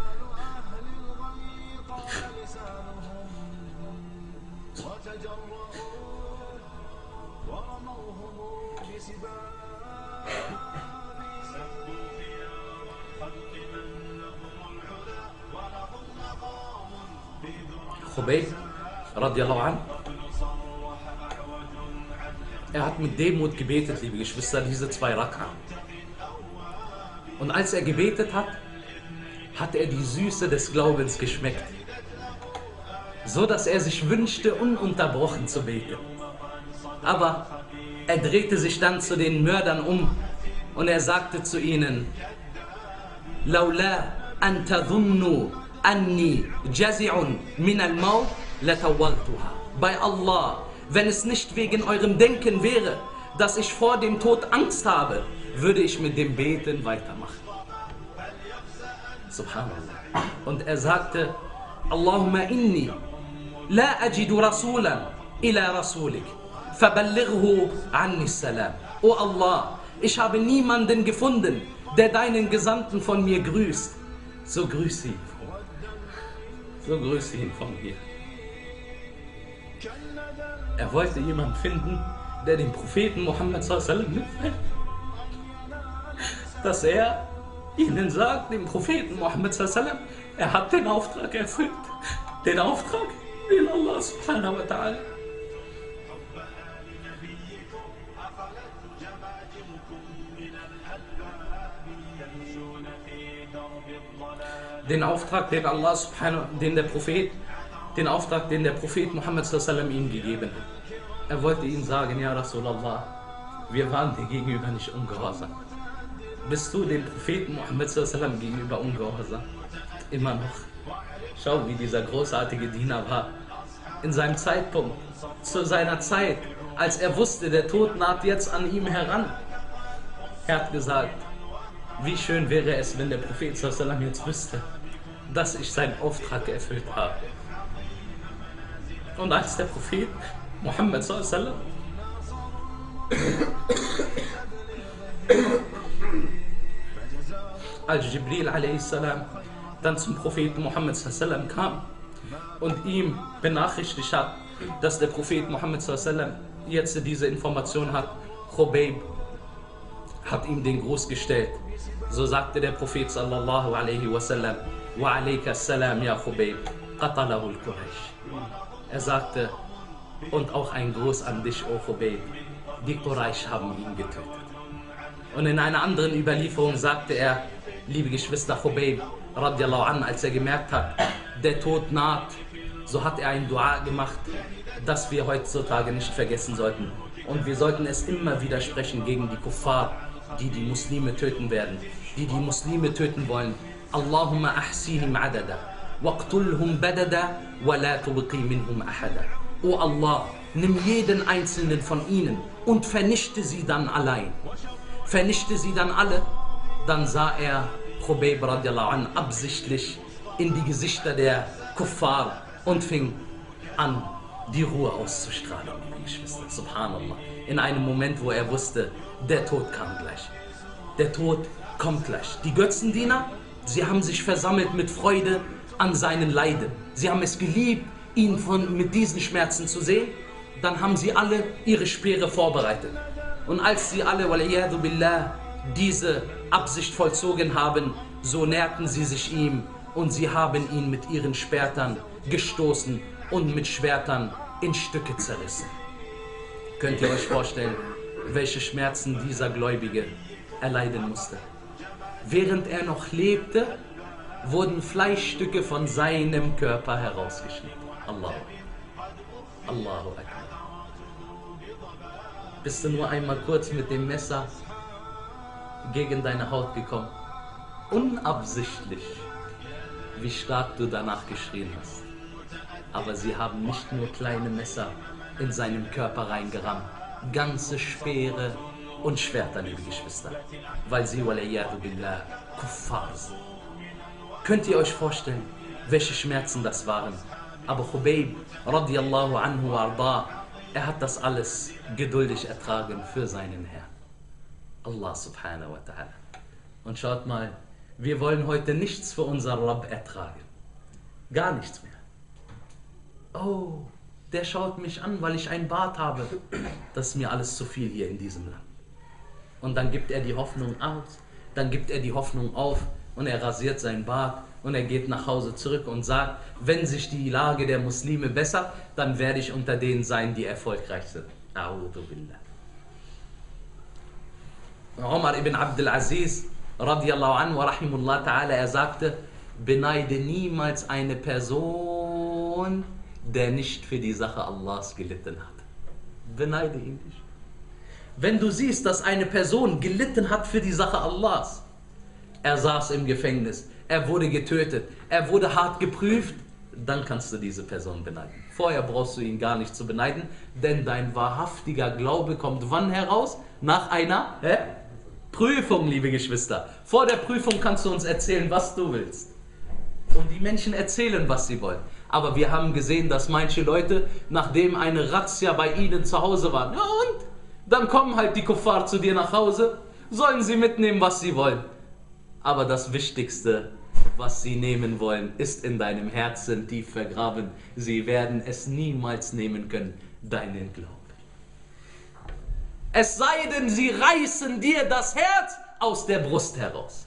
Khubayb, radiallahu anh, er hat mit Demut gebetet, liebe Geschwister, diese zwei Rak'a. Und als er gebetet hat, hat er die Süße des Glaubens geschmeckt, so dass er sich wünschte, ununterbrochen zu beten. Aber er drehte sich dann zu den Mördern um und er sagte zu ihnen, Laula an tadhunnu anni jazi'un min al-maut latawaltuha. Bei Allah, wenn es nicht wegen eurem Denken wäre, dass ich vor dem Tod Angst habe, würde ich mit dem Beten weitermachen. Subhanallah. Und er sagte, Allahumma inni la ajidu rasulan ila rasulik faballighhu anni salam. O Allah, ich habe niemanden gefunden, der deinen Gesandten von mir grüßt. So grüße ihn. So grüße ihn von mir. Er wollte jemanden finden, der den Propheten Muhammad sallallahu alaihi wasallam mitfällt. Dass er ihnen sagt, dem Propheten Muhammad sallallahu alaihi wasallam, er hat den Auftrag erfüllt. Den Auftrag, den Allah subhanahu wa ta'ala. Den Auftrag, den Allah subhanahu, den der Prophet, den Auftrag, den der Prophet Muhammad sallallahu alaihi wasallam ihm gegeben hat. Er wollte ihm sagen, ja Rasulallah, wir waren dir gegenüber nicht ungehorsam. Bist du dem Propheten Muhammad sallallahu alaihi wasallam gegenüber ungehorsam? Immer noch. Schau, wie dieser großartige Diener war. In seinem Zeitpunkt, zu seiner Zeit, als er wusste, der Tod naht jetzt an ihm heran. Er hat gesagt, wie schön wäre es, wenn der Prophet sallallahu alaihi wasallam jetzt wüsste, dass ich seinen Auftrag erfüllt habe. Und als der Prophet Muhammad sallallahu alaihi wasallam, als Jibril alaihi salam dann zum Propheten Muhammad sallallahu alaihi wasallam kam und ihm benachrichtigt hat, dass der Prophet Muhammad sallallahu alaihi wasallam jetzt diese Information hat, Khubayb hat ihm den Gruß gestellt. So sagte der Prophet sallallahu alaihi wasallam, wa alayka salam ya Khubayb, qatalahu al-Quraysh. Er sagte, und auch ein Gruß an dich, O Khubayb, die Quraysh haben ihn getötet. Und in einer anderen Überlieferung sagte er, liebe Geschwister, Khubayb radiallahu an, als er gemerkt hat, der Tod naht, so hat er ein Dua gemacht, das wir heutzutage nicht vergessen sollten. Und wir sollten es immer wieder sprechen gegen die Kuffar, die die Muslime töten werden, die die Muslime töten wollen. Allahumma ahsihim adada, waqtulhum badada, wa la tubqi minhum ahada. O Allah, nimm jeden einzelnen von ihnen und vernichte sie dann allein. Vernichte sie dann alle. Dann sah er Khubayb radiallahu an absichtlich in die Gesichter der Kuffar und fing an, die Ruhe auszustrahlen, liebe Geschwister. Subhanallah. In einem Moment, wo er wusste, der Tod kam gleich. Der Tod kommt gleich. Die Götzendiener, sie haben sich versammelt mit Freude an seinen Leiden. Sie haben es geliebt, ihn von, mit diesen Schmerzen zu sehen. Dann haben sie alle ihre Speere vorbereitet. Und als sie alle, waliyadu billah, diese Absicht vollzogen haben, so näherten sie sich ihm und sie haben ihn mit ihren Schwertern gestoßen und mit Schwertern in Stücke zerrissen. Könnt ihr euch vorstellen, welche Schmerzen dieser Gläubige erleiden musste? Während er noch lebte, wurden Fleischstücke von seinem Körper herausgeschnitten. Allahu, Allahu Akbar. Bist du nur einmal kurz mit dem Messer gegen deine Haut gekommen? Unabsichtlich, wie stark du danach geschrien hast. Aber sie haben nicht nur kleine Messer in seinen Körper reingerammt, ganze Speere und Schwerter, liebe Geschwister, weil sie, waliyadu billah, Kuffar sind. Könnt ihr euch vorstellen, welche Schmerzen das waren? Aber Khubayb, radiyallahu anhu arda, er hat das alles geduldig ertragen für seinen Herrn. Allah subhanahu wa ta'ala. Und schaut mal, wir wollen heute nichts für unser Rabb ertragen. Gar nichts mehr. Oh, der schaut mich an, weil ich einen Bart habe. Das ist mir alles zu viel hier in diesem Land. Und dann gibt er die Hoffnung aus, dann gibt er die Hoffnung auf und er rasiert seinen Bart und er geht nach Hause zurück und sagt, wenn sich die Lage der Muslime bessert, dann werde ich unter denen sein, die erfolgreich sind. A'udhu billah. Umar ibn Abdul Aziz, radiyallahu anhu wa rahimullah ta'ala, er sagte, beneide niemals eine Person, der nicht für die Sache Allahs gelitten hat. Beneide ihn nicht. Wenn du siehst, dass eine Person gelitten hat für die Sache Allahs, er saß im Gefängnis, er wurde getötet, er wurde hart geprüft, dann kannst du diese Person beneiden. Vorher brauchst du ihn gar nicht zu beneiden, denn dein wahrhaftiger Glaube kommt wann heraus? Nach einer hä? Prüfung, liebe Geschwister. Vor der Prüfung kannst du uns erzählen, was du willst. Und die Menschen erzählen, was sie wollen. Aber wir haben gesehen, dass manche Leute, nachdem eine Razzia bei ihnen zu Hause war, ja und? Dann kommen halt die Kuffar zu dir nach Hause, sollen sie mitnehmen, was sie wollen. Aber das Wichtigste, was sie nehmen wollen, ist in deinem Herzen tief vergraben. Sie werden es niemals nehmen können, deinen Glauben. Es sei denn, sie reißen dir das Herz aus der Brust heraus.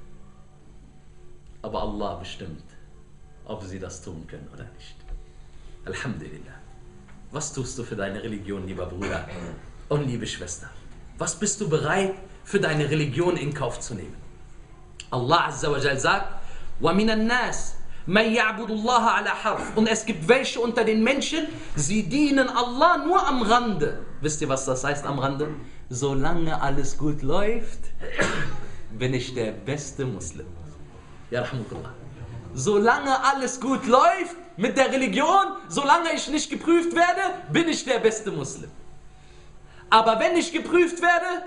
Aber Allah bestimmt, ob sie das tun können oder nicht. Alhamdulillah. Was tust du für deine Religion, lieber Bruder und liebe Schwester? Was bist du bereit, für deine Religion in Kauf zu nehmen? Allah Azza wa Jal sagt, وَمِنَ النَّاسِ مَنْ يَعْبُدُ اللَّهَ عَلَى حَرْفٍ. Und es gibt welche unter den Menschen, sie dienen Allah nur am Rande. Wisst ihr, was das heißt am Rande? Solange alles gut läuft, bin ich der beste Muslim. Ja, rahmukallah. Solange alles gut läuft mit der Religion, solange ich nicht geprüft werde, bin ich der beste Muslim. Aber wenn ich geprüft werde,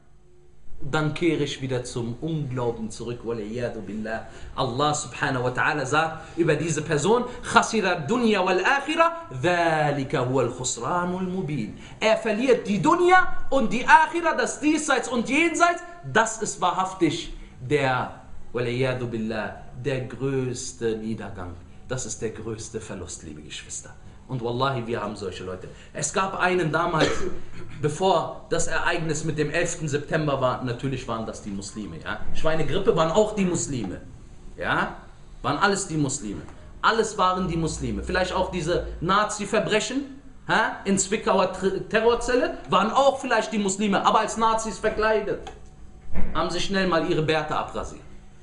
dann kehre ich wieder zum Unglauben zurück. Waliyadu billah. Allah subhanahu wa ta'ala sagt über diese Person, khasira dunya wal akhirah, dhalika huwa al khusranul mubin. Er verliert die Dunya und die Akhirah, das Diesseits und Jenseits, das ist wahrhaftig der, waliyadu billah, der größte Niedergang. Das ist der größte Verlust, liebe Geschwister. Und wallahi, wir haben solche Leute. Es gab einen damals, bevor das Ereignis mit dem elften September war, natürlich waren das die Muslime. Ja? Schweinegrippe waren auch die Muslime. Ja? Waren alles die Muslime. Alles waren die Muslime. Vielleicht auch diese Nazi-Verbrechen ja? in Zwickauer Terrorzelle waren auch vielleicht die Muslime, aber als Nazis verkleidet. Haben sich schnell mal ihre Bärte abrasiert.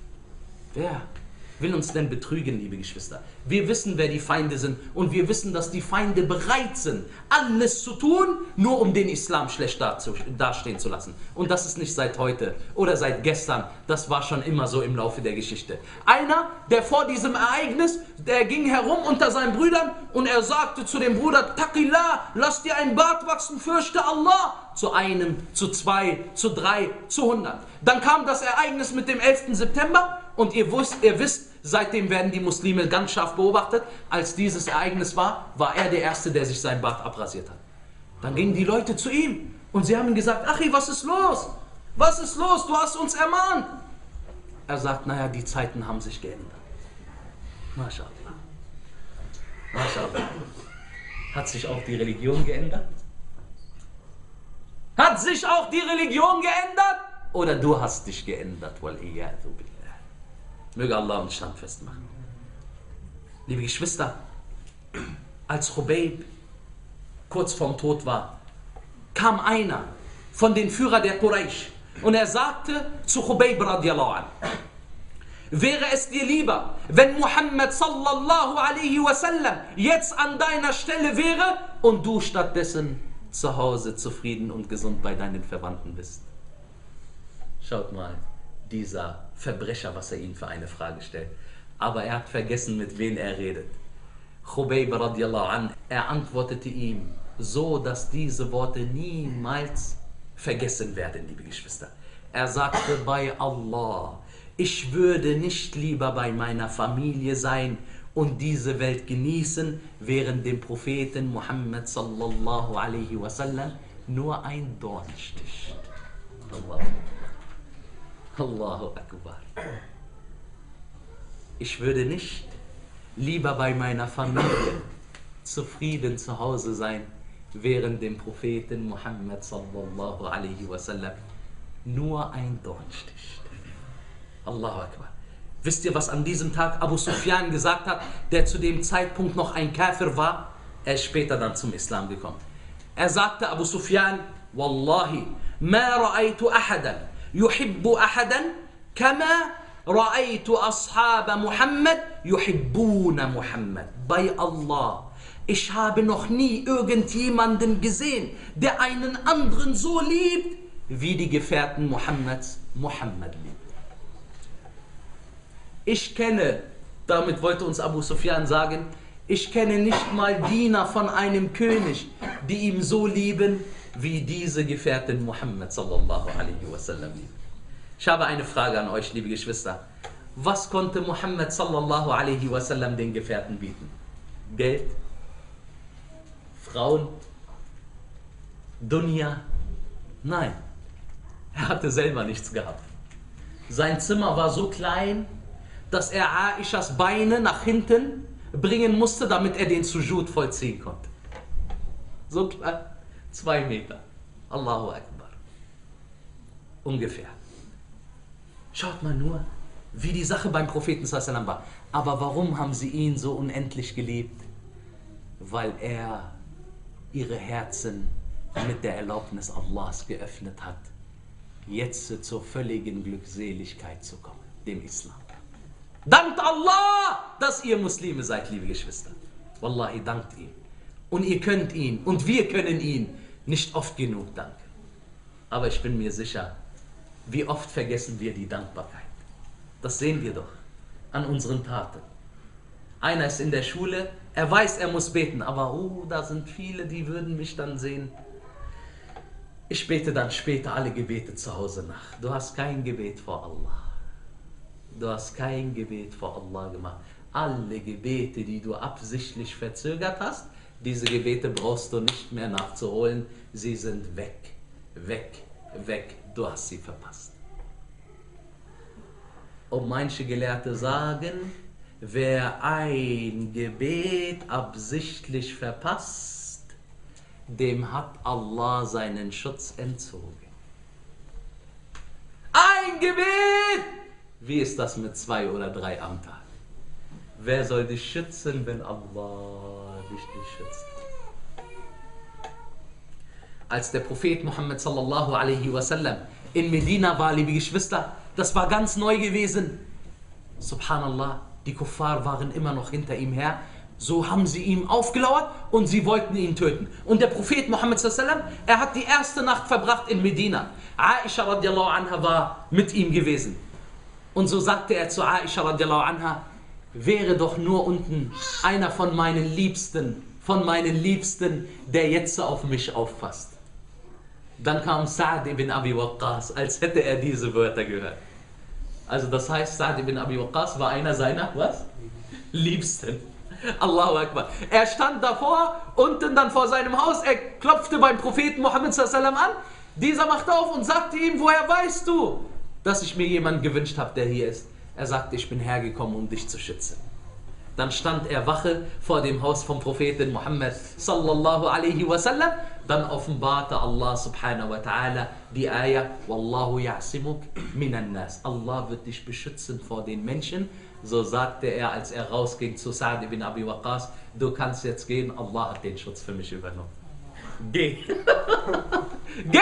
Wer will uns denn betrügen, liebe Geschwister? Wir wissen, wer die Feinde sind und wir wissen, dass die Feinde bereit sind, alles zu tun, nur um den Islam schlecht dastehen zu lassen. Und das ist nicht seit heute oder seit gestern, das war schon immer so im Laufe der Geschichte. Einer, der vor diesem Ereignis, der ging herum unter seinen Brüdern und er sagte zu dem Bruder, Taqillah, lass dir ein Bart wachsen, fürchte Allah. Zu einem, zu zwei, zu drei, zu hundert. Dann kam das Ereignis mit dem elften September und ihr wisst, ihr wisst, Seitdem werden die Muslime ganz scharf beobachtet. Als dieses Ereignis war, war er der Erste, der sich sein Bart abrasiert hat. Dann gingen die Leute zu ihm und sie haben ihm gesagt, Achi, was ist los? Was ist los? Du hast uns ermahnt. Er sagt, naja, die Zeiten haben sich geändert. MashaAllah. MashaAllah. Hat sich auch die Religion geändert? Hat sich auch die Religion geändert? Oder du hast dich geändert? Wal-iyadhu billah. Möge Allah uns standfest machen. Liebe Geschwister, als Khubayb kurz vorm Tod war, kam einer von den Führern der Quraysh und er sagte zu Khubayb radiallahu anh, wäre es dir lieber, wenn Muhammad sallallahu alaihi wasallam jetzt an deiner Stelle wäre und du stattdessen zu Hause zufrieden und gesund bei deinen Verwandten bist? Schaut mal, dieser Verbrecher, was er ihnen für eine Frage stellt. Aber er hat vergessen, mit wem er redet. Khubayb radiallahu anh, er antwortete ihm so, dass diese Worte niemals vergessen werden, liebe Geschwister. Er sagte, bei Allah, ich würde nicht lieber bei meiner Familie sein und diese Welt genießen, während dem Propheten Muhammad sallallahu alaihi wasallam nur ein Dorn sticht. Allah. Allahu Akbar. Ich würde nicht lieber bei meiner Familie zufrieden zu Hause sein, während dem Propheten Muhammad sallallahu alaihi wasallam nur ein Dorn sticht. Allahu Akbar. Wisst ihr, was an diesem Tag Abu Sufyan gesagt hat, der zu dem Zeitpunkt noch ein Kafir war? Er ist später dann zum Islam gekommen. Er sagte, Abu Sufyan, Wallahi, ma ra'aytu ahadan yuhibbu ahadan kama ra'aytu ashaba Muhammad yuhibbuna Muhammad. Bei Allah, ich habe noch nie irgendjemanden gesehen, der einen anderen so liebt, wie die Gefährten Muhammads Muhammad liebt. Ich kenne, damit wollte uns Abu Sufyan sagen, ich kenne nicht mal Diener von einem König, die ihm so lieben, wie diese Gefährten Muhammad sallallahu alaihi wasallam lieben. Ich habe eine Frage an euch, liebe Geschwister. Was konnte Muhammad sallallahu alaihi wasallam den Gefährten bieten? Geld? Frauen? Dunya? Nein, er hatte selber nichts gehabt. Sein Zimmer war so klein, dass er Aishas Beine nach hinten bringen musste, damit er den Sujud vollziehen konnte. So klein, zwei Meter. Allahu Akbar. Ungefähr. Schaut mal nur, wie die Sache beim Propheten sallallahu war. Aber warum haben sie ihn so unendlich geliebt? Weil er ihre Herzen mit der Erlaubnis Allahs geöffnet hat, jetzt zur völligen Glückseligkeit zu kommen, dem Islam. Dankt Allah, dass ihr Muslime seid, liebe Geschwister. Wallahi, dankt ihm. Und ihr könnt ihn, und wir können ihn nicht oft genug danken. Aber ich bin mir sicher, wie oft vergessen wir die Dankbarkeit. Das sehen wir doch an unseren Taten. Einer ist in der Schule, er weiß, er muss beten, aber oh, da sind viele, die würden mich dann sehen. Ich bete dann später alle Gebete zu Hause nach. Du hast kein Gebet vor Allah. Du hast kein Gebet vor Allah gemacht. Alle Gebete, die du absichtlich verzögert hast, diese Gebete brauchst du nicht mehr nachzuholen. Sie sind weg, weg, weg. Du hast sie verpasst. Und manche Gelehrte sagen, wer ein Gebet absichtlich verpasst, dem hat Allah seinen Schutz entzogen. Ein Gebet! Wie ist das mit zwei oder drei am Tag? Wer soll dich schützen, wenn Allah dich nicht schützt? Als der Prophet Muhammad sallallahu alaihi wasallam in Medina war, liebe Geschwister, das war ganz neu gewesen. Subhanallah, die Kuffar waren immer noch hinter ihm her. So haben sie ihm aufgelauert und sie wollten ihn töten. Und der Prophet Muhammad sallallahu alaihi wasallam, er hat die erste Nacht verbracht in Medina. Aisha radiallahu anha war mit ihm gewesen. Und so sagte er zu Aisha radiallahu anha, wäre doch nur unten einer von meinen Liebsten, von meinen Liebsten, der jetzt auf mich aufpasst. Dann kam Sa'd ibn Abi Waqqas, als hätte er diese Wörter gehört. Also das heißt, Sa'd ibn Abi Waqqas war einer seiner, was? Liebsten. Allahu Akbar. Er stand davor, unten dann vor seinem Haus, er klopfte beim Propheten Muhammad sallallahu alaihi wasallam an. Dieser machte auf und sagte ihm, woher weißt du, dass ich mir jemanden gewünscht habe, der hier ist? Er sagte, ich bin hergekommen, um dich zu schützen. Dann stand er Wache vor dem Haus vom Propheten Muhammad sallallahu alaihi wasallam. Dann offenbarte Allah subhanahu wa ta'ala die Ayah, Wallahu ya'simuk minan nas. Allah wird dich beschützen vor den Menschen. So sagte er, als er rausging zu Sa'd ibn Abi Waqqas, du kannst jetzt gehen, Allah hat den Schutz für mich übernommen. Geh! Geh!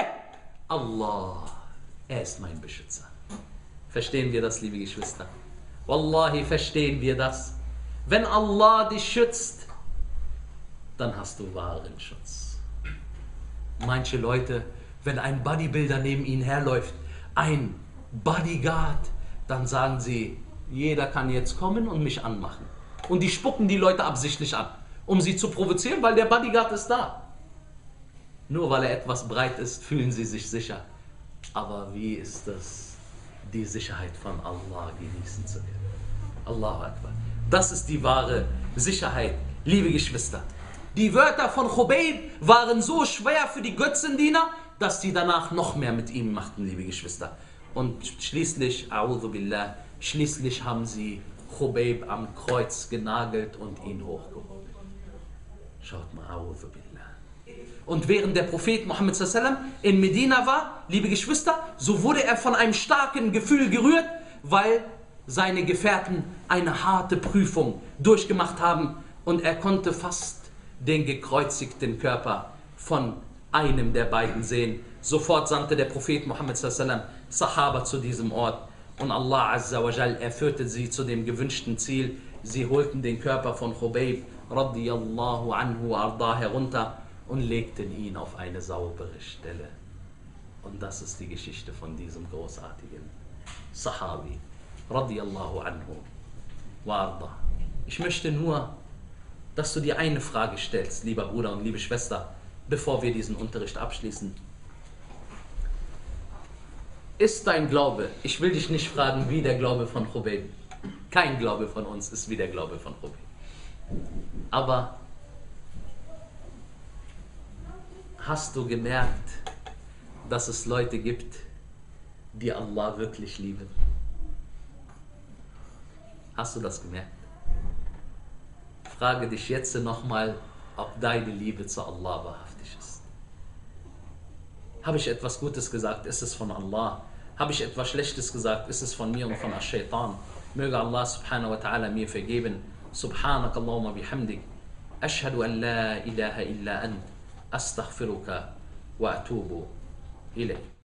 Allah, er ist mein Beschützer. Verstehen wir das, liebe Geschwister? Wallahi, verstehen wir das? Wenn Allah dich schützt, dann hast du wahren Schutz. Manche Leute, wenn ein Bodybuilder neben ihnen herläuft, ein Bodyguard, dann sagen sie, jeder kann jetzt kommen und mich anmachen. Und die spucken die Leute absichtlich an, um sie zu provozieren, weil der Bodyguard ist da. Nur weil er etwas breit ist, fühlen sie sich sicher. Aber wie ist es, die Sicherheit von Allah genießen zu können? Allahu Akbar. Das ist die wahre Sicherheit, liebe Geschwister. Die Wörter von Chubayb waren so schwer für die Götzendiener, dass sie danach noch mehr mit ihm machten, liebe Geschwister. Und schließlich, a'udhu billah, schließlich haben sie Chubayb am Kreuz genagelt und ihn hochgehoben. Schaut mal, a'udhu billah. Und während der Prophet Muhammad sallallahu alaihi wasallam in Medina war, liebe Geschwister, so wurde er von einem starken Gefühl gerührt, weil seine Gefährten eine harte Prüfung durchgemacht haben und er konnte fast den gekreuzigten Körper von einem der beiden sehen. Sofort sandte der Prophet Muhammad sallallahu alaihi wasallam Sahaba zu diesem Ort und Allah azza wa jal erführte sie zu dem gewünschten Ziel. Sie holten den Körper von Chubayb radiyallahu anhu arda herunter und legten ihn auf eine saubere Stelle. Und das ist die Geschichte von diesem großartigen Sahabi radiyallahu anhu wa arda. Ich möchte nur, dass du dir eine Frage stellst, lieber Bruder und liebe Schwester, bevor wir diesen Unterricht abschließen. Ist dein Glaube, ich will dich nicht fragen, wie der Glaube von Chubayb. Kein Glaube von uns ist wie der Glaube von Chubayb. Aber hast du gemerkt, dass es Leute gibt, die Allah wirklich lieben? Hast du das gemerkt? Frage dich jetzt nochmal, ob deine Liebe zu Allah wahrhaftig ist. Habe ich etwas Gutes gesagt, ist es von Allah. Habe ich etwas Schlechtes gesagt, ist es von mir und von Ash-Shaytan. Möge Allah subhanahu wa ta'ala mir vergeben. Subhanak Allahumma bihamdik. Ashhadu an la ilaha illa ant. Astaghfiruka wa atubu ilayk.